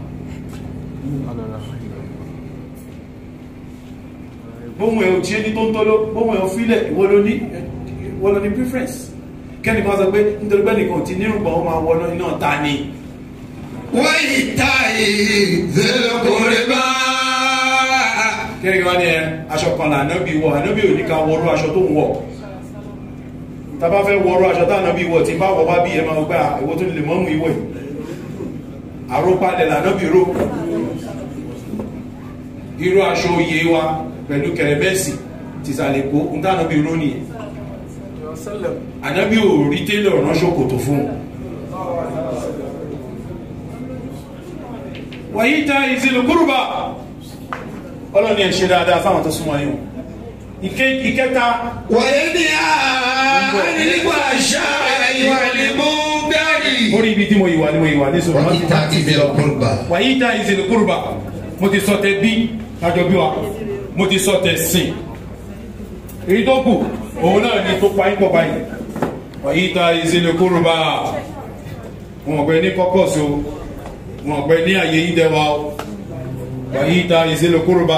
bóhun ẹ̀ ò tí ẹni tó ń tọ́lọ́ bóhun ẹ̀ ò fílẹ̀ ìwọ ló ní ìwọ ló ní preference kẹ́ni kan sọ pé nítorí pé nìkan tí nírùngbọ̀n ó máa wọná iná ta ni. wọ́n yìí ta ìzẹ̀lẹ̀kọ̀rẹ̀bá. kẹ́ni kan ní ẹ aṣọ kan là ànábì wọ̀ ànábì ò ní ká wọrú aṣọ tó ń wọ̀ tá bá fẹ́ wọrú aṣọ tá ànábì wọ̀ tí bá wọ̀ wá bí ẹ máa gbá ìwọ tó lè mọ́mú ìwọ̀ yìí àrópalẹ̀ lànábì ró irú aṣọ òye wa pẹ̀lú kẹrẹbẹ́sì tìsàlẹ̀ kó ń dáná bí ró nìyẹn ànábì ò rí tẹ́lẹ̀ ọ̀rán ṣòkòtò fún wàyí ta ìzìlù kúrùbà ọlọ́ni ẹ̀ ṣe dáadáa fáwọn tó súnmọ́ yìí ìkẹta wọ́n ní àníwá ṣá ìwà lè mú bẹ́ẹ̀rì. orí ibi tí mo ìwà ni mo ìwà ní sọ̀rọ̀ wọ́n ta ìzìlù kúrùbà. wàyí ta ìzìlù kúrùbà mo ti sọ tẹ bí kájọ bí wa mo ti sọ tẹ sìn èyí tó kù òun náà ni tó pa ipò báyìí wàyí ta ìzìlù kúrùbà wọn pẹ ní kọ́kọ́sì o wọn pẹ ní àyè ìdẹwà o wàyí ta ìzìlù kúrùbà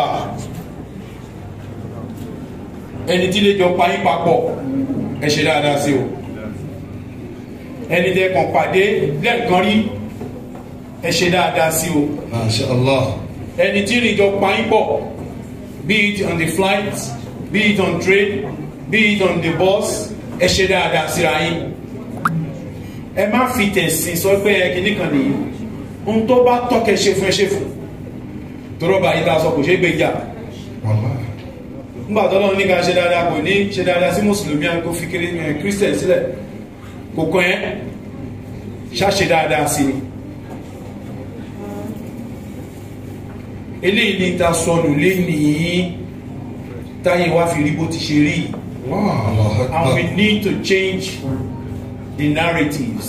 ẹni tí lè jọ pa yín papọ̀ ẹ ṣe dáadáa sí o ẹni tẹ́ kàn pàdé lẹ́ẹ̀kan rí ẹ ṣe dáadáa sí o Masha Allah. ẹni tí rìn jọ pa yín pọ̀ be it on the flight be it on train be it on the bus ẹ ṣe dáadáa síra yín ẹ má fi tẹ̀sìn sọ pé ẹ kìíní kan nìyí ohun tó bá tọ́kẹ́ ṣe fún ẹ ṣe fún torọ́bà yìí tá a sọ kò ṣe é gbé jà nígbà tó lọ́wọ́ ní ká ṣe dáadáa kò ní ṣe dáadáa sí mùsùlùmí àti kò fi kírísítẹ̀n sílẹ̀ kò kàn ẹ́ ṣáṣe dáadáa sí ni eléyìí ní ta sọnù lé nìyí táyé wá fi rí bó ti ṣe rí and we need to change the narratives.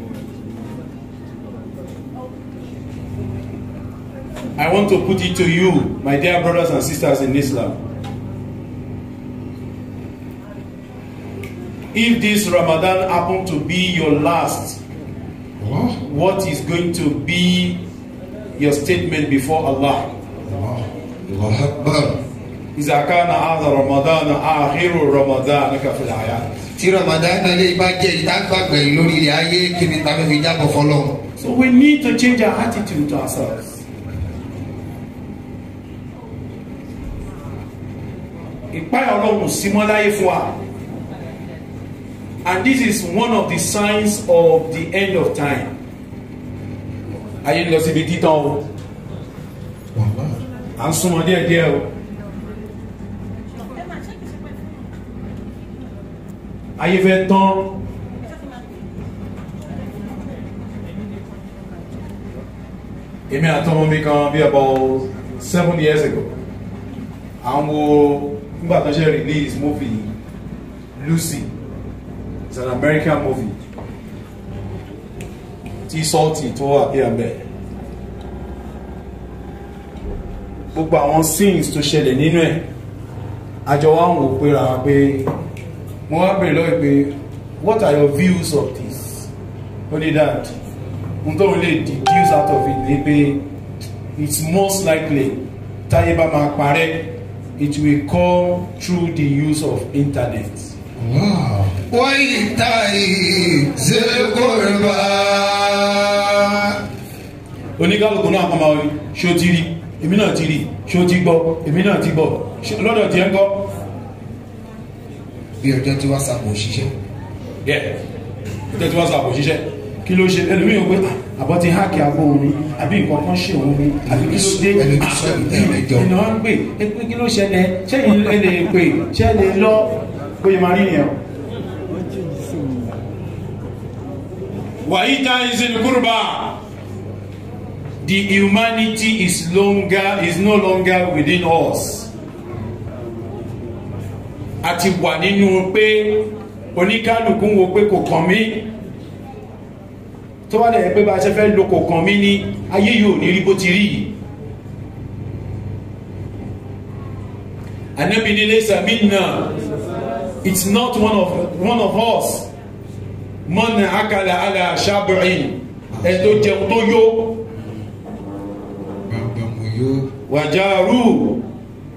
I want to put it to you, my dear brothers and sisters in Islam. If this Ramadan happened to be your last, what is going to be your statement before Allah? إذا كان هذا رمضان آخر رمضان في الحياة. tí Ramadan lè bá jẹ́ ìtàgbàgbẹ́ lórí ilẹ̀ ayé kí ni tàbí fi jábọ̀ fọlọ́. So we need to change our attitude to ourselves. Ìpáyà Ọlọ́run sí mọ́ láyé fún wa. And this is one of the signs of the end of time. Ayé lọ síbi títàn o. À ń súnmọ́ díẹ̀ díẹ̀ o. Ayé fẹ́ tán. Èmi àtọmọ mi kan bí about seven years ago. Àwọn wo nígbà tó ṣe release movie Lucy. It's an American movie. Tí Salty tó appear ńbẹ̀. Gbogbo àwọn scenes tó ṣẹlẹ̀ nínú ẹ̀. Àjọ wa ń wò pé ra pé wọ́n wá bèrè lọ́wọ́ pé what are your views of this? Only that. N tó lè deduce out of it ni pé it's most likely táyé bá máa parẹ́ it will come through the use of internet. Wow. وإيتاء ذي القربى. Oníkálùkù náà kọ́ máa rí ṣó ti rí èmi náà ti rí ṣó ti gbọ́ èmi náà ti gbọ́ lọ́dọ̀ tí ẹ ń kọ́. Bí ọjọ́ tí WhatsApp ò ṣiṣẹ́. Yeah, ọjọ́ tí WhatsApp ò ṣiṣẹ́ kí ló ṣe ẹlòmíì ò pé àbọ̀ ti háàkì àpò òun ni àbí nǹkan kan ṣe òun ni àbí kí ló dé ìnà wọn ń pè é pé kí ló ṣẹlẹ̀ ṣẹ́yìn ẹ lè pè ṣẹ́ lè lọ bóyá máa rí nìyẹn. Wàyíta ìsìn kúrúbà. The humanity is longer is no longer within us. A ti wà nínú pé oníkálùkù ń wo pé kò kàn mí. Tó wá lẹ̀ pé bá ṣe fẹ́ lo kò kàn mí ní ayé yóò ní rí bó ti rí yìí. Ànábì ní laysa minna. It's not one of one of us. Man akala ala shab'in. Ẹ tó jẹun tó yó. Wàjárù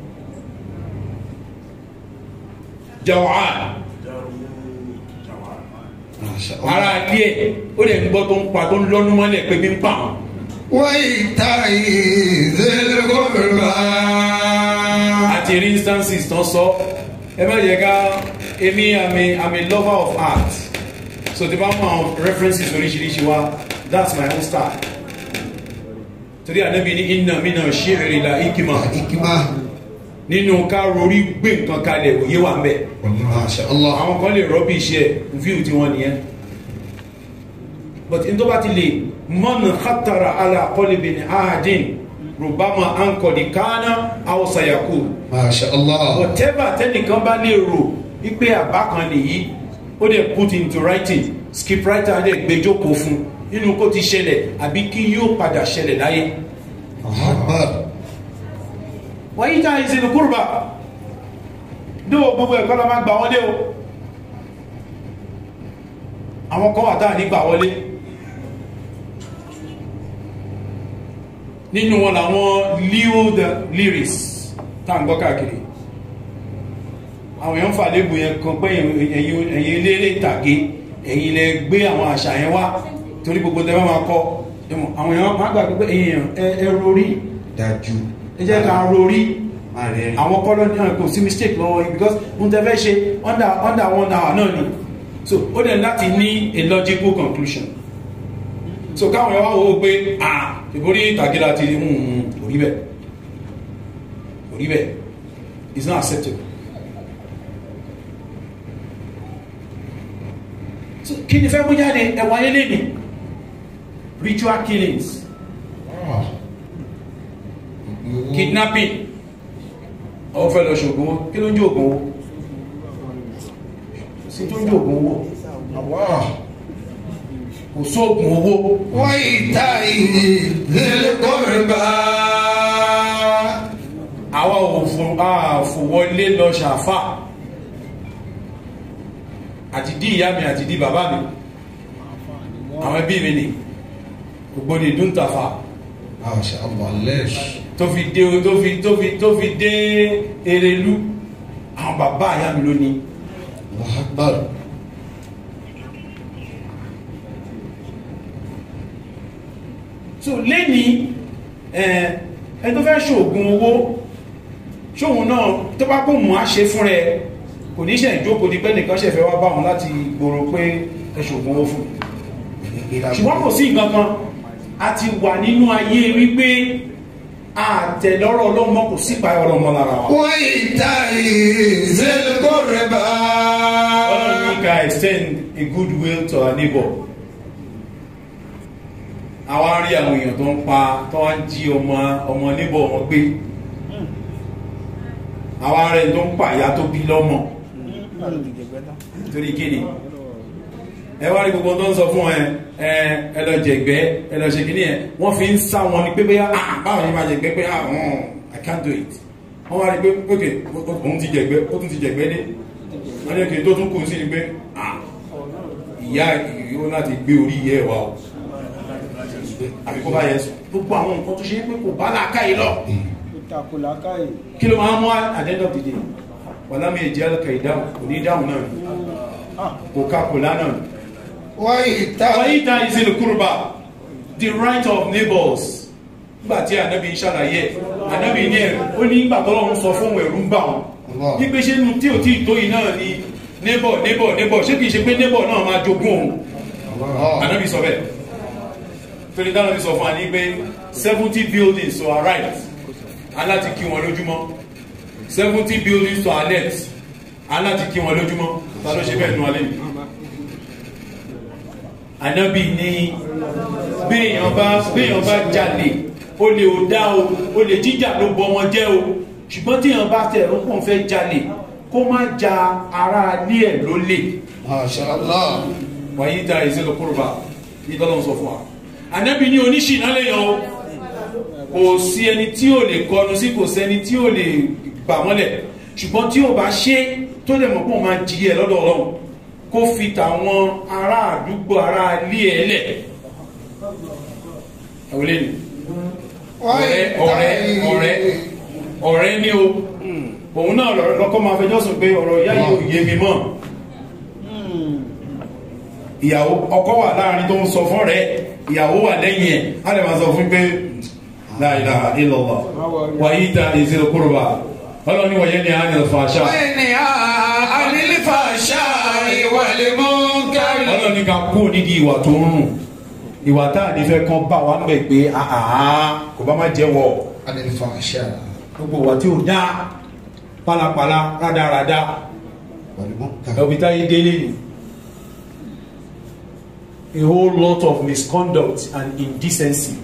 jaw'an. Ara ilé ẹ̀ ó lè ń gbọ́ tó ń pa tó ń lọ́nu mọ́lẹ̀ pé bí ń pa wọn. وإيتاء ذي القربى. Àti rí instances tán sọ ẹ má yẹ ká èmi àmì àmì lover of art so tí bá mọ àwọn references oríṣiríṣi wa that's my own style. Torí Ànábì ní inna mina shi'ri la hikma. Hikma. Nínú ká rorí gbé nǹkan kalẹ̀ òye wà ń bẹ̀. Masha Allah. Àwọn kan lè rọ́bì iṣẹ́ view tí wọ́n nìyẹn. But in tó bá ti lè man khatara ala qalbi ahadin rubama anqadi kana aw sayakun. Masha Allah. Whatever tẹ́nìkan bá lè rò wípé àbá kan nìyí ó dẹ̀ put into writing script writer dẹ̀ gbẹjọ́kọ̀ fún nínú kó ti ṣẹlẹ̀ àbí kí yóò padà ṣẹlẹ̀ láyé. Wọ́n yí táà ìsinmi kúrùbà dó gbogbo ẹ̀kọ́ lọ máa gbà wọlé o. Àwọn kan wà táà ní gbà wọlé. Nínú wọn làwọn leo the lyrics táà ń gbọ́ káàkiri. Àwọn èèyàn fà lébù yẹn kan pé ẹ̀yin eléré ìtàgé ẹ̀yin lẹ gbé àwọn àṣà yẹn wá torí gbogbo tẹ́ bá máa kọ́ àwọn èèyàn máa gbà pé èèyàn ẹ rorí dájú ẹ jẹ́ ká rorí àwọn kọ́lọ́ ní kò sí mistake lọ́wọ́ yìí because n tẹ́ fẹ́ ṣe under under one hour náà ni so ó dẹ̀ láti ní a logical conclusion so káwọn èèyàn wá wò ó pé ah ìborí ìtàgé láti rí orí bẹ́ẹ̀ orí bẹ́ẹ̀ it's not acceptable. So, kí ni fẹ́ mú jáde ẹ̀wọ̀n ayé lè ní ritual killings kidnapping ọ fẹ́ lọ ṣògùn owó kí ló ń jẹ́ ògùn owó sí tó ń jẹ́ ògùn owó kò sóògùn owó. وإيتاء ذي القربى. àwa ò fòwọlé lọ ṣàfà àti dí ìyá mi àti dí bàbá mi àwọn ẹbí mi ni gbogbo ní ìdúntàfà Masha Allah lẹ́ẹ̀ṣ. tó fi dé tó fi tó fi tó fi dé Erelu àwọn bàbá àyà mi lónìí. Allahu Akbar. so lẹ́ni ẹ ẹ tó fẹ́ ṣoògùn owó ṣóhun náà tó bá kó mú á ṣe fún rẹ kò ní ṣe ìjókòó di pé nìkan ṣẹ̀fẹ̀ wá bá wọn láti gbòòrò pé ẹ ṣoògùn owó fún ṣùgbọ́n kò sí nǹkan kan a ti wà nínú ayé wípé àtẹ̀lọ́rọ̀ ọlọ́mọ kò sí pa ọlọ́mọ lára wa. Wọ́n ìta ìzẹ́lẹ̀kọ́ rẹ̀ bá. Ọlọ́run ní ká extend a good will to our neighbor. Àwa rí àwọn èèyàn tó ń pa tó ń jí ọmọ ọmọ neighbor wọn gbé. Àwa rẹ̀ tó ń pa ìyá tó bí lọ́mọ. Torí kíni? Ẹ wá rí gbogbo tó ń sọ fún ẹ ẹ ẹ lọ jẹgbẹ ẹ lọ ṣe kíní ẹ wọ́n fi ń sá wọn ni pé bóyá ah báwo ni máa jẹgbẹ pé ah I can't do it. Wọ́n wá rí pé ok òun ti jẹgbẹ ó tún ti jẹgbẹ dé. Wọ́n ní kí n tó tún kù sí ni pé ah ìyá ìyó láti gbé orí yẹ wa o àbí kó bá yẹ sùn gbogbo àwọn nǹkan tó ṣe pé kò bá làákàyè lọ. Kí ló máa mú at the end of the day wọ́n lámì ẹ̀jẹ̀ ẹ̀ka ìdáhùn kò ní dáhùn náà kò ká kò lánàá. Wàyíta is in kurba, the right of neighbors. Nígbà tí ànábì ń ṣàlàyé ànábì ní ẹ̀rù ó ní ìgbà tọ́lọ́run sọ fún ẹ̀rù ń bà wọn. Bí pé ṣé nu tí ò tí ì tó yìí náà ni neighbor neighbor neighbor ṣé kìí ṣe pé neighbor náà máa jogún òun. Ànábì sọ bẹ́ẹ̀. Torí dáná ti sọ fún wa ní pé seventy buildings to our right aláti kí wọn lójúmọ́ seventy buildings to our left aláti kí wọn lójúmọ́ ta ló ṣe bẹ́ẹ̀ nu alẹ́ yìí. Ànábì ní béèyàn bá béèyàn bá jalè ó lè ò dá o ó lè jíjà ló bọ wọn jẹ́ o ṣùgbọ́n téèyàn bá tẹ̀ ó kàn fẹ́ jalè kó má ja ara ilé ẹ̀ lólè. Masha Allah. Wàyí ta ìṣẹ̀lẹ̀ kúrúbà ní tọ́lọ́ sọ fún wa. Ànábì ní oníṣìnà lèèyàn o kò sí ẹni tí ò lè kọnu sí kò sẹ́ni tí ò lè bà mọ́lẹ̀ ṣùgbọ́n tí ò bá ṣe tó lè mọ̀ pé òun máa jí ẹ lọ́dọ̀ Ọlọ́run kó fi tàwọn ará àdúgbò ará ilé ẹ lẹ̀ ẹ̀wọ̀n lẹ́nu ọ̀rẹ́ ọ̀rẹ́ ọ̀rẹ́ ọ̀rẹ́ ní o òun náà lọ́kọ́ máa fẹjọ́ sùn pé ọ̀rọ̀ ìyá yìí ò yé mi mọ́ ìyàwó ọkọ wà láàrin tó ń sọ fún rẹ̀ ìyàwó wà lẹ́yìn ẹ̀ á lè máa sọ fún pé la ilaha illallah wàyí ta ìṣẹ̀lẹ̀ kúròbà ọlọ́ni wọ̀nyẹ́ ni a ní alfàṣà ọlọ́ni ká kú nídìí ìwà tó ń rùn ìwà tá à ní fẹ́ kán bá wa ń bẹ̀ pé àhàhà kò bá má jẹ́ wọ̀ gbogbo ìwà tí ò dá pálapàla rádaràdá ẹ̀bí táyé délé ni a whole lot of misconduct and indecency.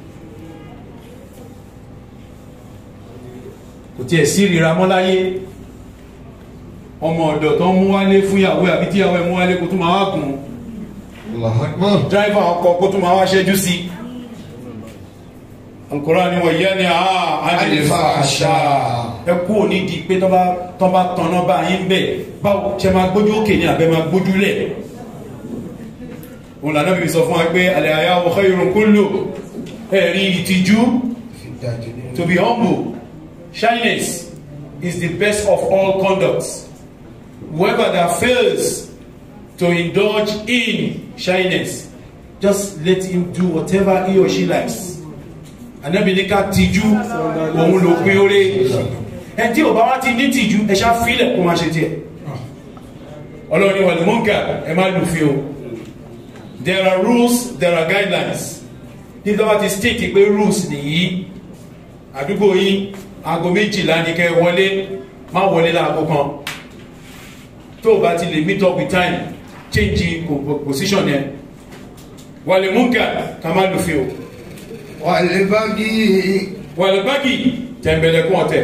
Kò tí ẹ̀ sí ríra mọ́ láyé ọmọ ọ̀dọ̀ tó ń mú wálé fún ìyàwó àbí tí ìyàwó ẹ̀ mú wálé kó tún máa wá gùn dráìvà ọkọ̀ kó tún máa wá ṣẹ́jú sí Al-Qur'an ni wọ̀ yẹ́ ni àá lè fa àṣà ẹ kú òní di pé tọ́ bá tanná bá yín bẹ̀ báwo ṣe máa gbójú òkè ní àbẹ́ máa gbójú lẹ̀ òun lànà bí sọ fún wa pé al-haya'u khayrun kullu ẹ̀rí ìtìjú to be humble. Shyness is the best of all conducts. Whoever that fails to indulge in shyness, just let him do whatever he or she likes. Ànábì ní ká tìjú òun ló pín oore. Ẹ tí ò bá wá ti ní tìjú ẹ ṣá fílẹ̀ kó máa ṣe tiẹ̀. Ọlọ́run ní wal munkar ẹ má lùfín o. There are rules, there are guidelines. Ní lọ́wọ́ ti state pé rules nìyí. Àdúgbò yìí aago méjìlá ní kẹ́ wọlé má wọlé láago kan tó bá ti lè meet up with time change position yẹn wàlẹ̀ múnkà ká má lùfẹ́ o wàlẹ̀ bági wàlẹ̀ bági tẹ̀m̀bẹ̀lẹ̀kún ọ̀tẹ̀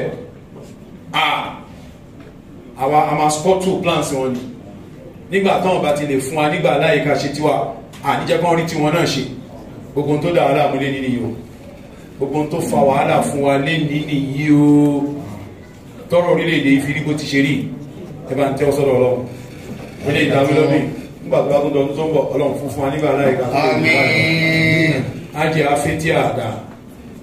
àwa a máa score two plans wọn ni nígbà táwọn bá ti lè fún wa nígbà láyìíká ṣe tiwa àníjẹ́ kán rí tiwọn náà ṣe gbogbo tó dáa láàmúlé nínú yìí o gbogbo tó fa wàhálà fún wa lé ní nìyí o tọrọ orílẹ̀-èdè ìfìdíbò ti ṣe rí ẹbá ń tẹ́ ọsọ́dọ̀ ọlọ́run ilé ìdáwé lọ́bí nígbà tó bá tó dọ̀tún tó ń bọ̀ ọlọ́run fún fún wa nígbà láìka tó lè bá ajẹ́ afẹ́tí àdá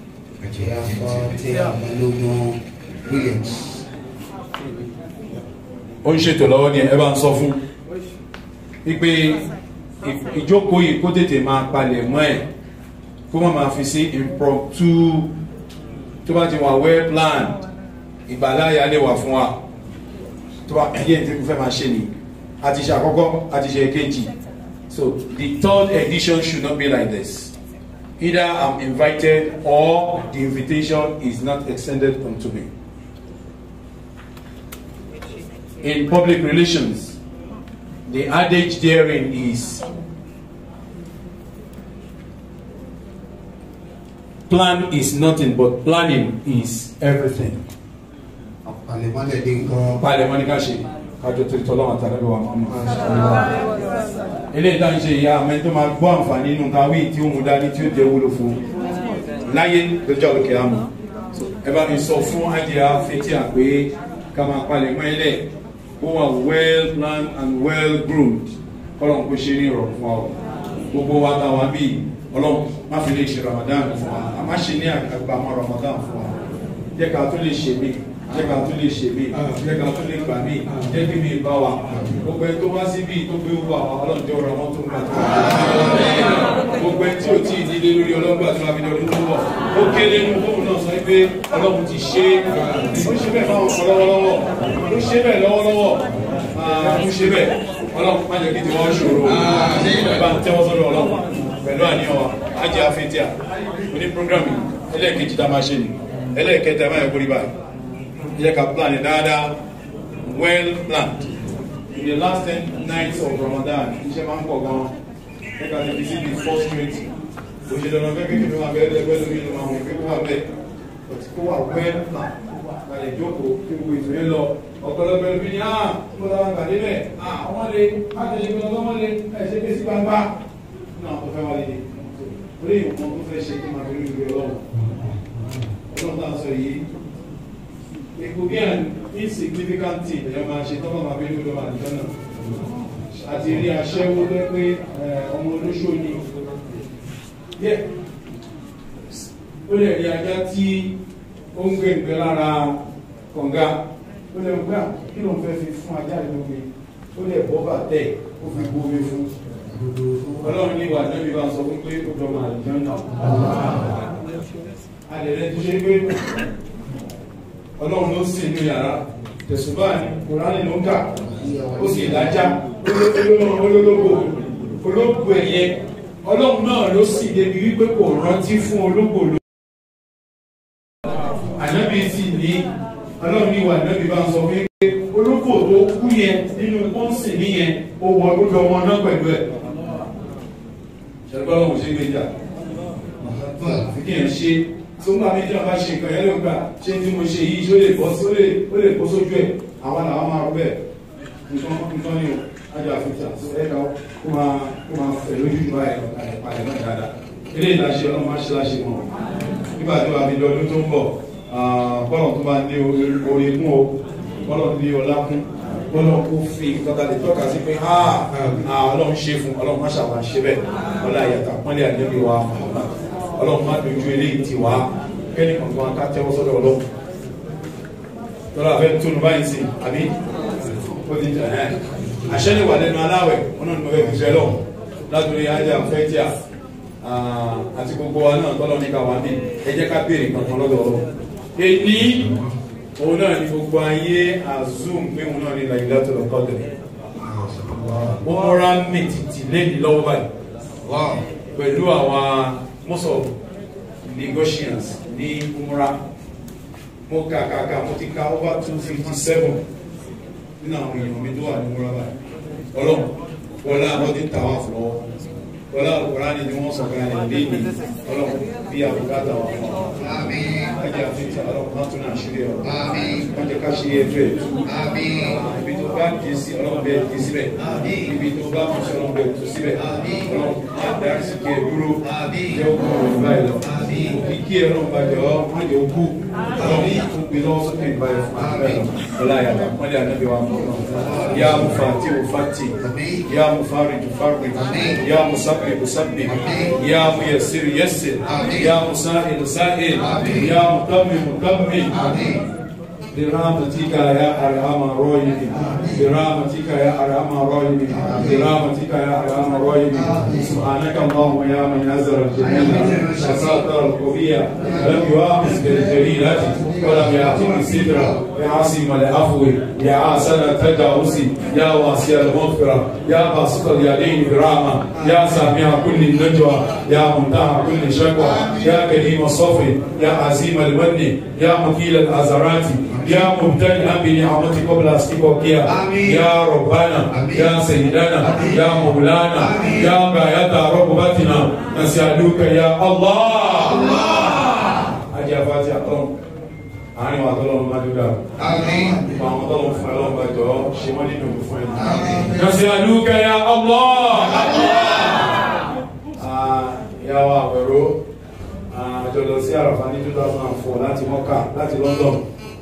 ó ń ṣètò lọ́wọ́ ní ẹ bá ń sọ fún wípé ìjókòó yìí kó tètè máa palẹ̀ mọ́ ẹ̀ kó má máa fi sí impromptu tó bá ti wà well planned ìgbàláyà lè wà fún wa tó bá ẹyẹ tí mo fẹ́ máa ṣe ni àti ṣe àkọ́kọ́ àti ṣe èkejì. So the third edition should not be like this. Either I'm invited or the invitation is not extended unto me. In public relations, the adage therein is plan is nothing but planning is everything. Palemani kashi kájọ tó tọ́lọ́ àtàrẹ́bẹ̀ wa mọ́mọ́. Ilé ìdáhùn ṣe ìyá àmẹ́ tó máa gbọ́ àǹfààní nínú káwí tí ó mú dání tí ó jẹ́ wúlò fún láyé lọ́jọ́ òkè àmọ́. Ẹ bá mi sọ fún àdìyà fetí àpé ká máa palẹ̀ mọ́ ilẹ̀ ó wà well planned and well groomed. Ọlọ́run kò ṣe ní ìrọ̀rùn fún ọ. Gbogbo wa ta wa bíi Ọlọ́run má fi lè ṣe Ramadan fún wa. A má ṣe ní àgbàmọ́ Ramadan fún wa. Jẹ́ ká tó lè ṣe mí. Jẹ́ ká tún lè ṣe mí, jẹ́ ká tún lè gbà mí, jẹ́ kí mi bá wa. Gbogbo ẹni tó wá síbí tó gbé wà wá ọlọ́jọ́ ọ̀rọ̀ wọn tó ń gbà tó. Gbogbo ẹni tí ò tí ì nílé lórí ọlọ́gbà tó wà fi lọ́dún tó wọ̀. Ó kéré nínú fóònù náà sọ pé Ọlọ́run ti ṣe é. Ó ṣe bẹ́ẹ̀ fáwọn kan lọ́wọ́lọ́wọ́. Ó ṣe bẹ́ẹ̀ lọ́wọ́lọ́wọ́. Ó ṣe bẹ́ẹ̀. Ọlọ́run má jẹ́ kí tiwọn ṣòro. Bá ń tẹ́wọ́ sọ́dọ̀ Ọlọ́run pẹ̀lú àníyàn wa. Á jẹ́ àfẹ́tíà. Oní prógrámì ẹlẹ́ẹ̀kejì tá a máa ṣe ni. Ẹlẹ́ẹ̀kẹta máa ń kórìí báyìí. Yẹ ká plan it dáadáa, well planned. In the last ten nights of Ramadan, iṣẹ́ máa ń pọ̀ gan-an. Yẹ ká lè visit the first street. Òṣèlú ọ̀nà fẹ́ kékeré máa bẹ̀rẹ̀ ẹgbẹ́ lómi ló máa wọ̀ pé kó wà bẹ́ẹ̀. But kó wà well planned. Ká lè jókòó kí gbogbo ìtòlé lọ. Ọ̀pọ̀lọpọ̀ ẹbí ni ah kó lọ́wọ́ gbà débẹ̀. Ah wọ́n lè má tẹ̀lé gbọ́dọ̀ lọ́wọ́ lè ẹ̀ ṣe ké sí gbangba. Náà tó fẹ́ wálé ni. Orí ìwọ̀n tó fẹ́ ṣe kí máa fi rí ìgbé ọlọ́run. Ọlọ́run náà sọ yìí. It could be an insignificant thing ẹ̀yọ́ máa ṣe tọ́lọ́ máa bí ní olóòwò àdìjọ́ náà àti rí aṣẹ́wó lẹ́pẹ́ ọmọ olóṣò ní yẹ́ ó lè rí ajá tí ó ń gbé ìgbẹ́ lára kànga ó lè gbà kí ló ń fẹ́ fi fún ajá ìlúgbé ó lè bọ́ bàtẹ́ ó fi gbómi fún Ọlọ́run ní ìwà náà bí bá sọ fún pé ó jọ máa àdìjọ́ náà àlẹ́rẹ́ tó ṣe pé Ọlọ́run ló sì ní yàrá tẹ̀sùbá ní Kùránì ló ń kà ó sì lájá olólógbò ológbò ẹ̀yẹ Ọlọ́run náà ló sì débi wípé kò rántí fún ológbò ló. Ànábì sì ní Ọlọ́run ní ìwà ànábì bá ń sọ pé ológbò tó kú yẹn nínú pọ́ǹsì níyẹn ó wọ ọdún ọmọ náà pẹ̀lú ẹ̀. Ṣẹ̀gbọ́n Ọlọ́run ṣe gbé jà fi kí ẹ̀ ṣe tó ń bá mi jẹ́ ọba ṣe nǹkan yẹn ló gbà ṣé tí mo ṣe yìí ṣó lè bọ́ sí ó lè kó sójú ẹ̀ àwọn làwọn máa rọ bẹ́ẹ̀ nǹkan nǹkan ní o ájọ àfihàn tó ẹ̀ka kó máa kó máa fẹ̀ lójú ìjọba ẹ̀ palẹ̀ náà dáadáa ilé ìdáṣe ọlọ́run máa ṣe láṣẹ mọ́ nígbà tó wà ní ọdún tó ń bọ̀ bọ́lọ̀ tó bá ní orí kún o bọ́lọ̀ ní ọlá kún bọ́lọ̀ kó fi tọ́ka lè tọ́ka sí pé ọlọ́run ṣe fún ọlọ́run má ṣàbà ṣe bẹ́ẹ̀ ọlá ìyàtà pọ́nlé àdébí wa Ọlọ́run má dojú eléyìí ti wá kẹ́ni kankan ká tẹ́wọ́ sọ́dọ̀ Ọlọ́run tọ́lá fẹ́ tónú báyìí sí àbí ó ti jẹ́ ẹ̀ àṣẹ ní wà lẹ́nu aláwẹ̀ wọn náà ní mo fẹ́ fi fẹ́ lọ látòrí ajá fẹ́ tíà àti gbogbo wa náà tọ́lọ́ ní ká wà ní ẹ jẹ́ ká béèrè kankan lọ́dọ̀ Ọlọ́run èyí òun náà ní gbogbo ayé azum pé òun náà ní Laylatul Qadr wọ́n rá mẹ́tìtì lẹ́ni lọ́wọ́ báyìí pẹ̀lú àwọn most of negotiations ní umra mo kà kà kà mo ti ka over two fifty seven nínú àwọn èèyàn mi tó wà ní umra báyìí Ọlọ́run wọlé àwọn tí ń ta wà fún ọ wọlé àlùkòrá ni ni wọ́n sọ̀rọ̀ ẹ̀ léèmí Ọlọ́run bí àbúkátà wà fún ọ ajé àfihàn Ọlọ́run má tún náà ṣírí ọ wọ́n jẹ́ ká ṣe ẹjọ́ ẹ̀ tú ibi tó bá dé sí Ọlọ́run bẹ́ẹ̀ dé síbẹ̀ ibi tó bá mú sí Ọlọ́run bẹ́ẹ̀ tó síbẹ̀ Ọlọ́run má darí sí kí ẹ dúró jẹ́ òkú ọ̀rọ̀ báyìí lọ Kí ẹ̀rọ ìbàjọ́ wọ́n jẹ́ òkú. Ọlọ́run tó gbé lọ́wọ́ sókè ìbàjọ́ fún àbẹ̀rẹ̀. Ọláyàtọ̀ wọ́n lé ànábì wa mọ̀ náà. Yá Mufati Mufati. Yá Mufari Mufari. Yá Musabbi Musabbi. Yá Muyassir Yassir. Yá Musa'il Sa'il. Yá Mutammi Mutammi. برحمتك يا أرحم الراحمين برحمتك يا أرحم الراحمين برحمتك يا أرحم الراحمين سبحانك اللهم يا من نزل الجميل وساتر القوية لم يؤاخذ بالجليلة ولم يأتي بالسترة يا عاصم العفو يا عاصم التجاوز يا واسع المغفرة يا باسط اليدين برحمة يا سامع كل النجوى يا منتهى كل شكوى يا كريم الصفي يا عظيم المن يا مكيل الأزرات يا مبتدئا بنعمتك قبل استقامتها يا ربنا يا سيدنا يا مولانا يا غاية رغبتنا نسألك يا الله أجا فاتحة قوم أنا ما أطلب ما تدا آمين ما أطلب فلان بجوا شمالي نوفين نسألك يا الله يا وابرو جلو سيارة فاني two thousand four láti Mọ́kà láti London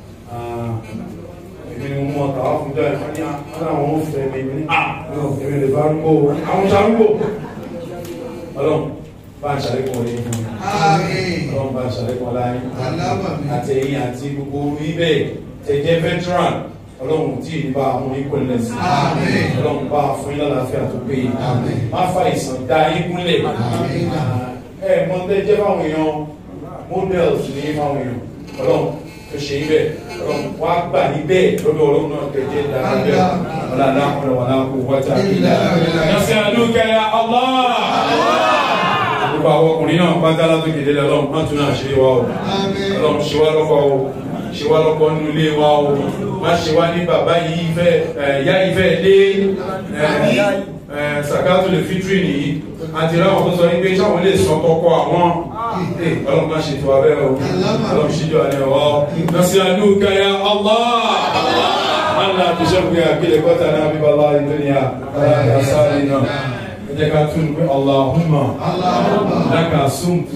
èmi ni mo mọ tàwa fún jọ ẹ̀fọ́ ní àwọn ohun fẹ́ mi ní èmi lè bá rúgbó àwọn ṣàrúgbó ọlọ́run bá ń ṣàlékún orí fún mi ọlọ́run bá ń ṣàlékún ọlá yín àti ẹ̀yin àti gbogbo orí bẹ́ẹ̀ tẹ jẹ́ veteran ọlọ́run tí ì bá àwọn ikú ẹ̀ lẹ́sìn ọlọ́run bá fún yín lálàáfíà tó péye má fa ìsàn dá yín gúnlẹ̀ ẹ̀ mọ́ tẹ́ jẹ́ fáwọn èèyàn models ní fáwọn èèyàn ọlọ́run tó ṣe ibẹ̀ ọlọ́run wá gbà níbẹ̀ lọ́dọ̀ ọlọ́run náà kẹjẹ dára bẹ́ẹ̀ ọlọ́run àkọlẹ̀ wà láàkó wájà yọ̀sẹ̀ àdúkẹ́ ya Allah gbogbo àwọn ọkùnrin náà pátá látòkè délẹ̀ ọlọ́run má tún náà ṣe wá o ọlọ́run ṣe wá lọ́kọ o ṣe wá lọ́kọ nínú ilé wa o má ṣe wá ní bàbá yìí fẹ́ ẹ̀yà ìfẹ́ dé sàkátù lè fitiri nìyí àti ráwọn tó sọ wípé sáwọn lè sọ kọkọ àwọn ọlọ́run má ṣètò abẹ́ o ọlọ́run ṣíjọ alẹ́ ọ nasi'aluka ya Allah Allah tó ṣẹ́kù yà kílẹ̀ kọ́ta náà bí bàbá ìdúnìyà alága sáré náà ẹ jẹ́ ká tún pé Allahumma laka sumtu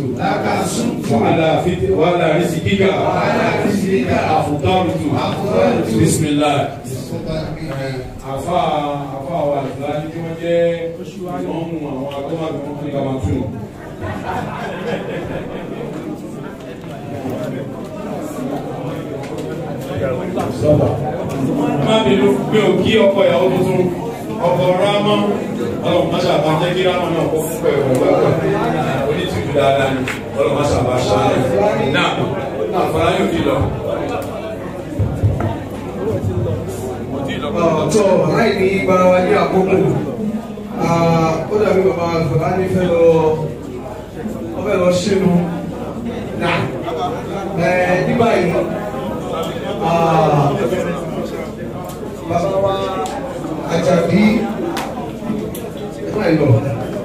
wa ala rizqika aftartu bismillah afa afa wa ìlànà tí wọ́n jẹ́ wọ́n mú àwọn agbọ́mọ̀gbọ́n fún ìgbà máa tún. má bínú pé o kí ọkọ ìyàwó tuntun ọkọ rámọ́ ọlọ́run má ṣàbá jẹ́ kí rámọ́ náà kó fún pẹ̀lú ọgbà onítìjú dáadáa ni ọlọ́run má ṣàbá ṣáájú náà àfọlá yóò fi lọ. ọ̀tọ̀ láì ní gbára wa ní àkókò ó dàbí bàbá àgbà ní fẹ́ lọ wọ́n fẹ́ lọ sínú náà ní báyìí bàbá wa Àjàbí ẹ̀fọ́ ìlọ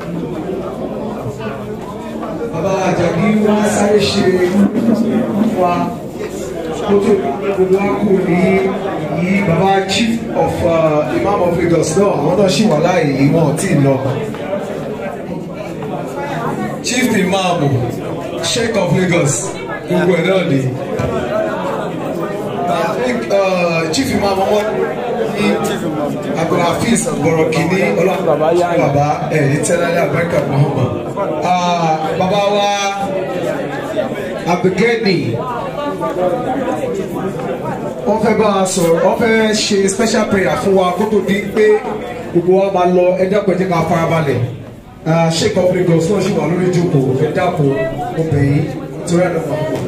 bàbá wa Àjàbí wọ́n sáré ṣe wa tó tó gbogbo wa kò ní yìí bàbá chief of uh, Imam of Lagos náà àwọn náà ṣì wà láàyè yìí wọn ò tí ì lọ chief imam Sheikh of Lagos gbogbo ẹ̀ náà ni I think uh, chief imam wọn ní Abdulhafiz Borokini ọlọ́run bàbá ẹ̀ ní tẹ́lẹ̀ Abẹ́kà Muhammad bàbá wa Abdulgani wọ́n fẹ́ bá a sọ̀rọ̀ wọ́n fẹ́ ṣe special prayer fún wa kó tó di pé gbogbo wa máa lọ ẹ dákun ẹ jẹ́ ká farabalẹ̀ Sheikh of Lagos náà ṣì wà lórí ìjókòó ẹ dákun obìnrin torí ẹ̀ lọ́wọ́ àpò.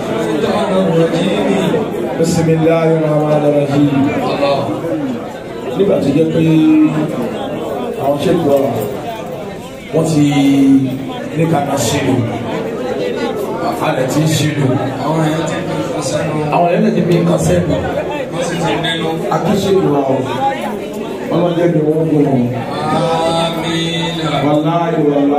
بسم الله الرحمن الرحيم nígbà tó jẹ́ pé àwọn ṣètò ọ̀rọ̀ wọ́n ti ní kàkà ṣílò alẹ̀ tí ń ṣílò àwọn èèyàn ti fi ń kan sẹ́nu akíṣèlú àwọn ọlọ́jẹ́ ni wọ́n gbọ́n wọn. Wàláyé wàláyé.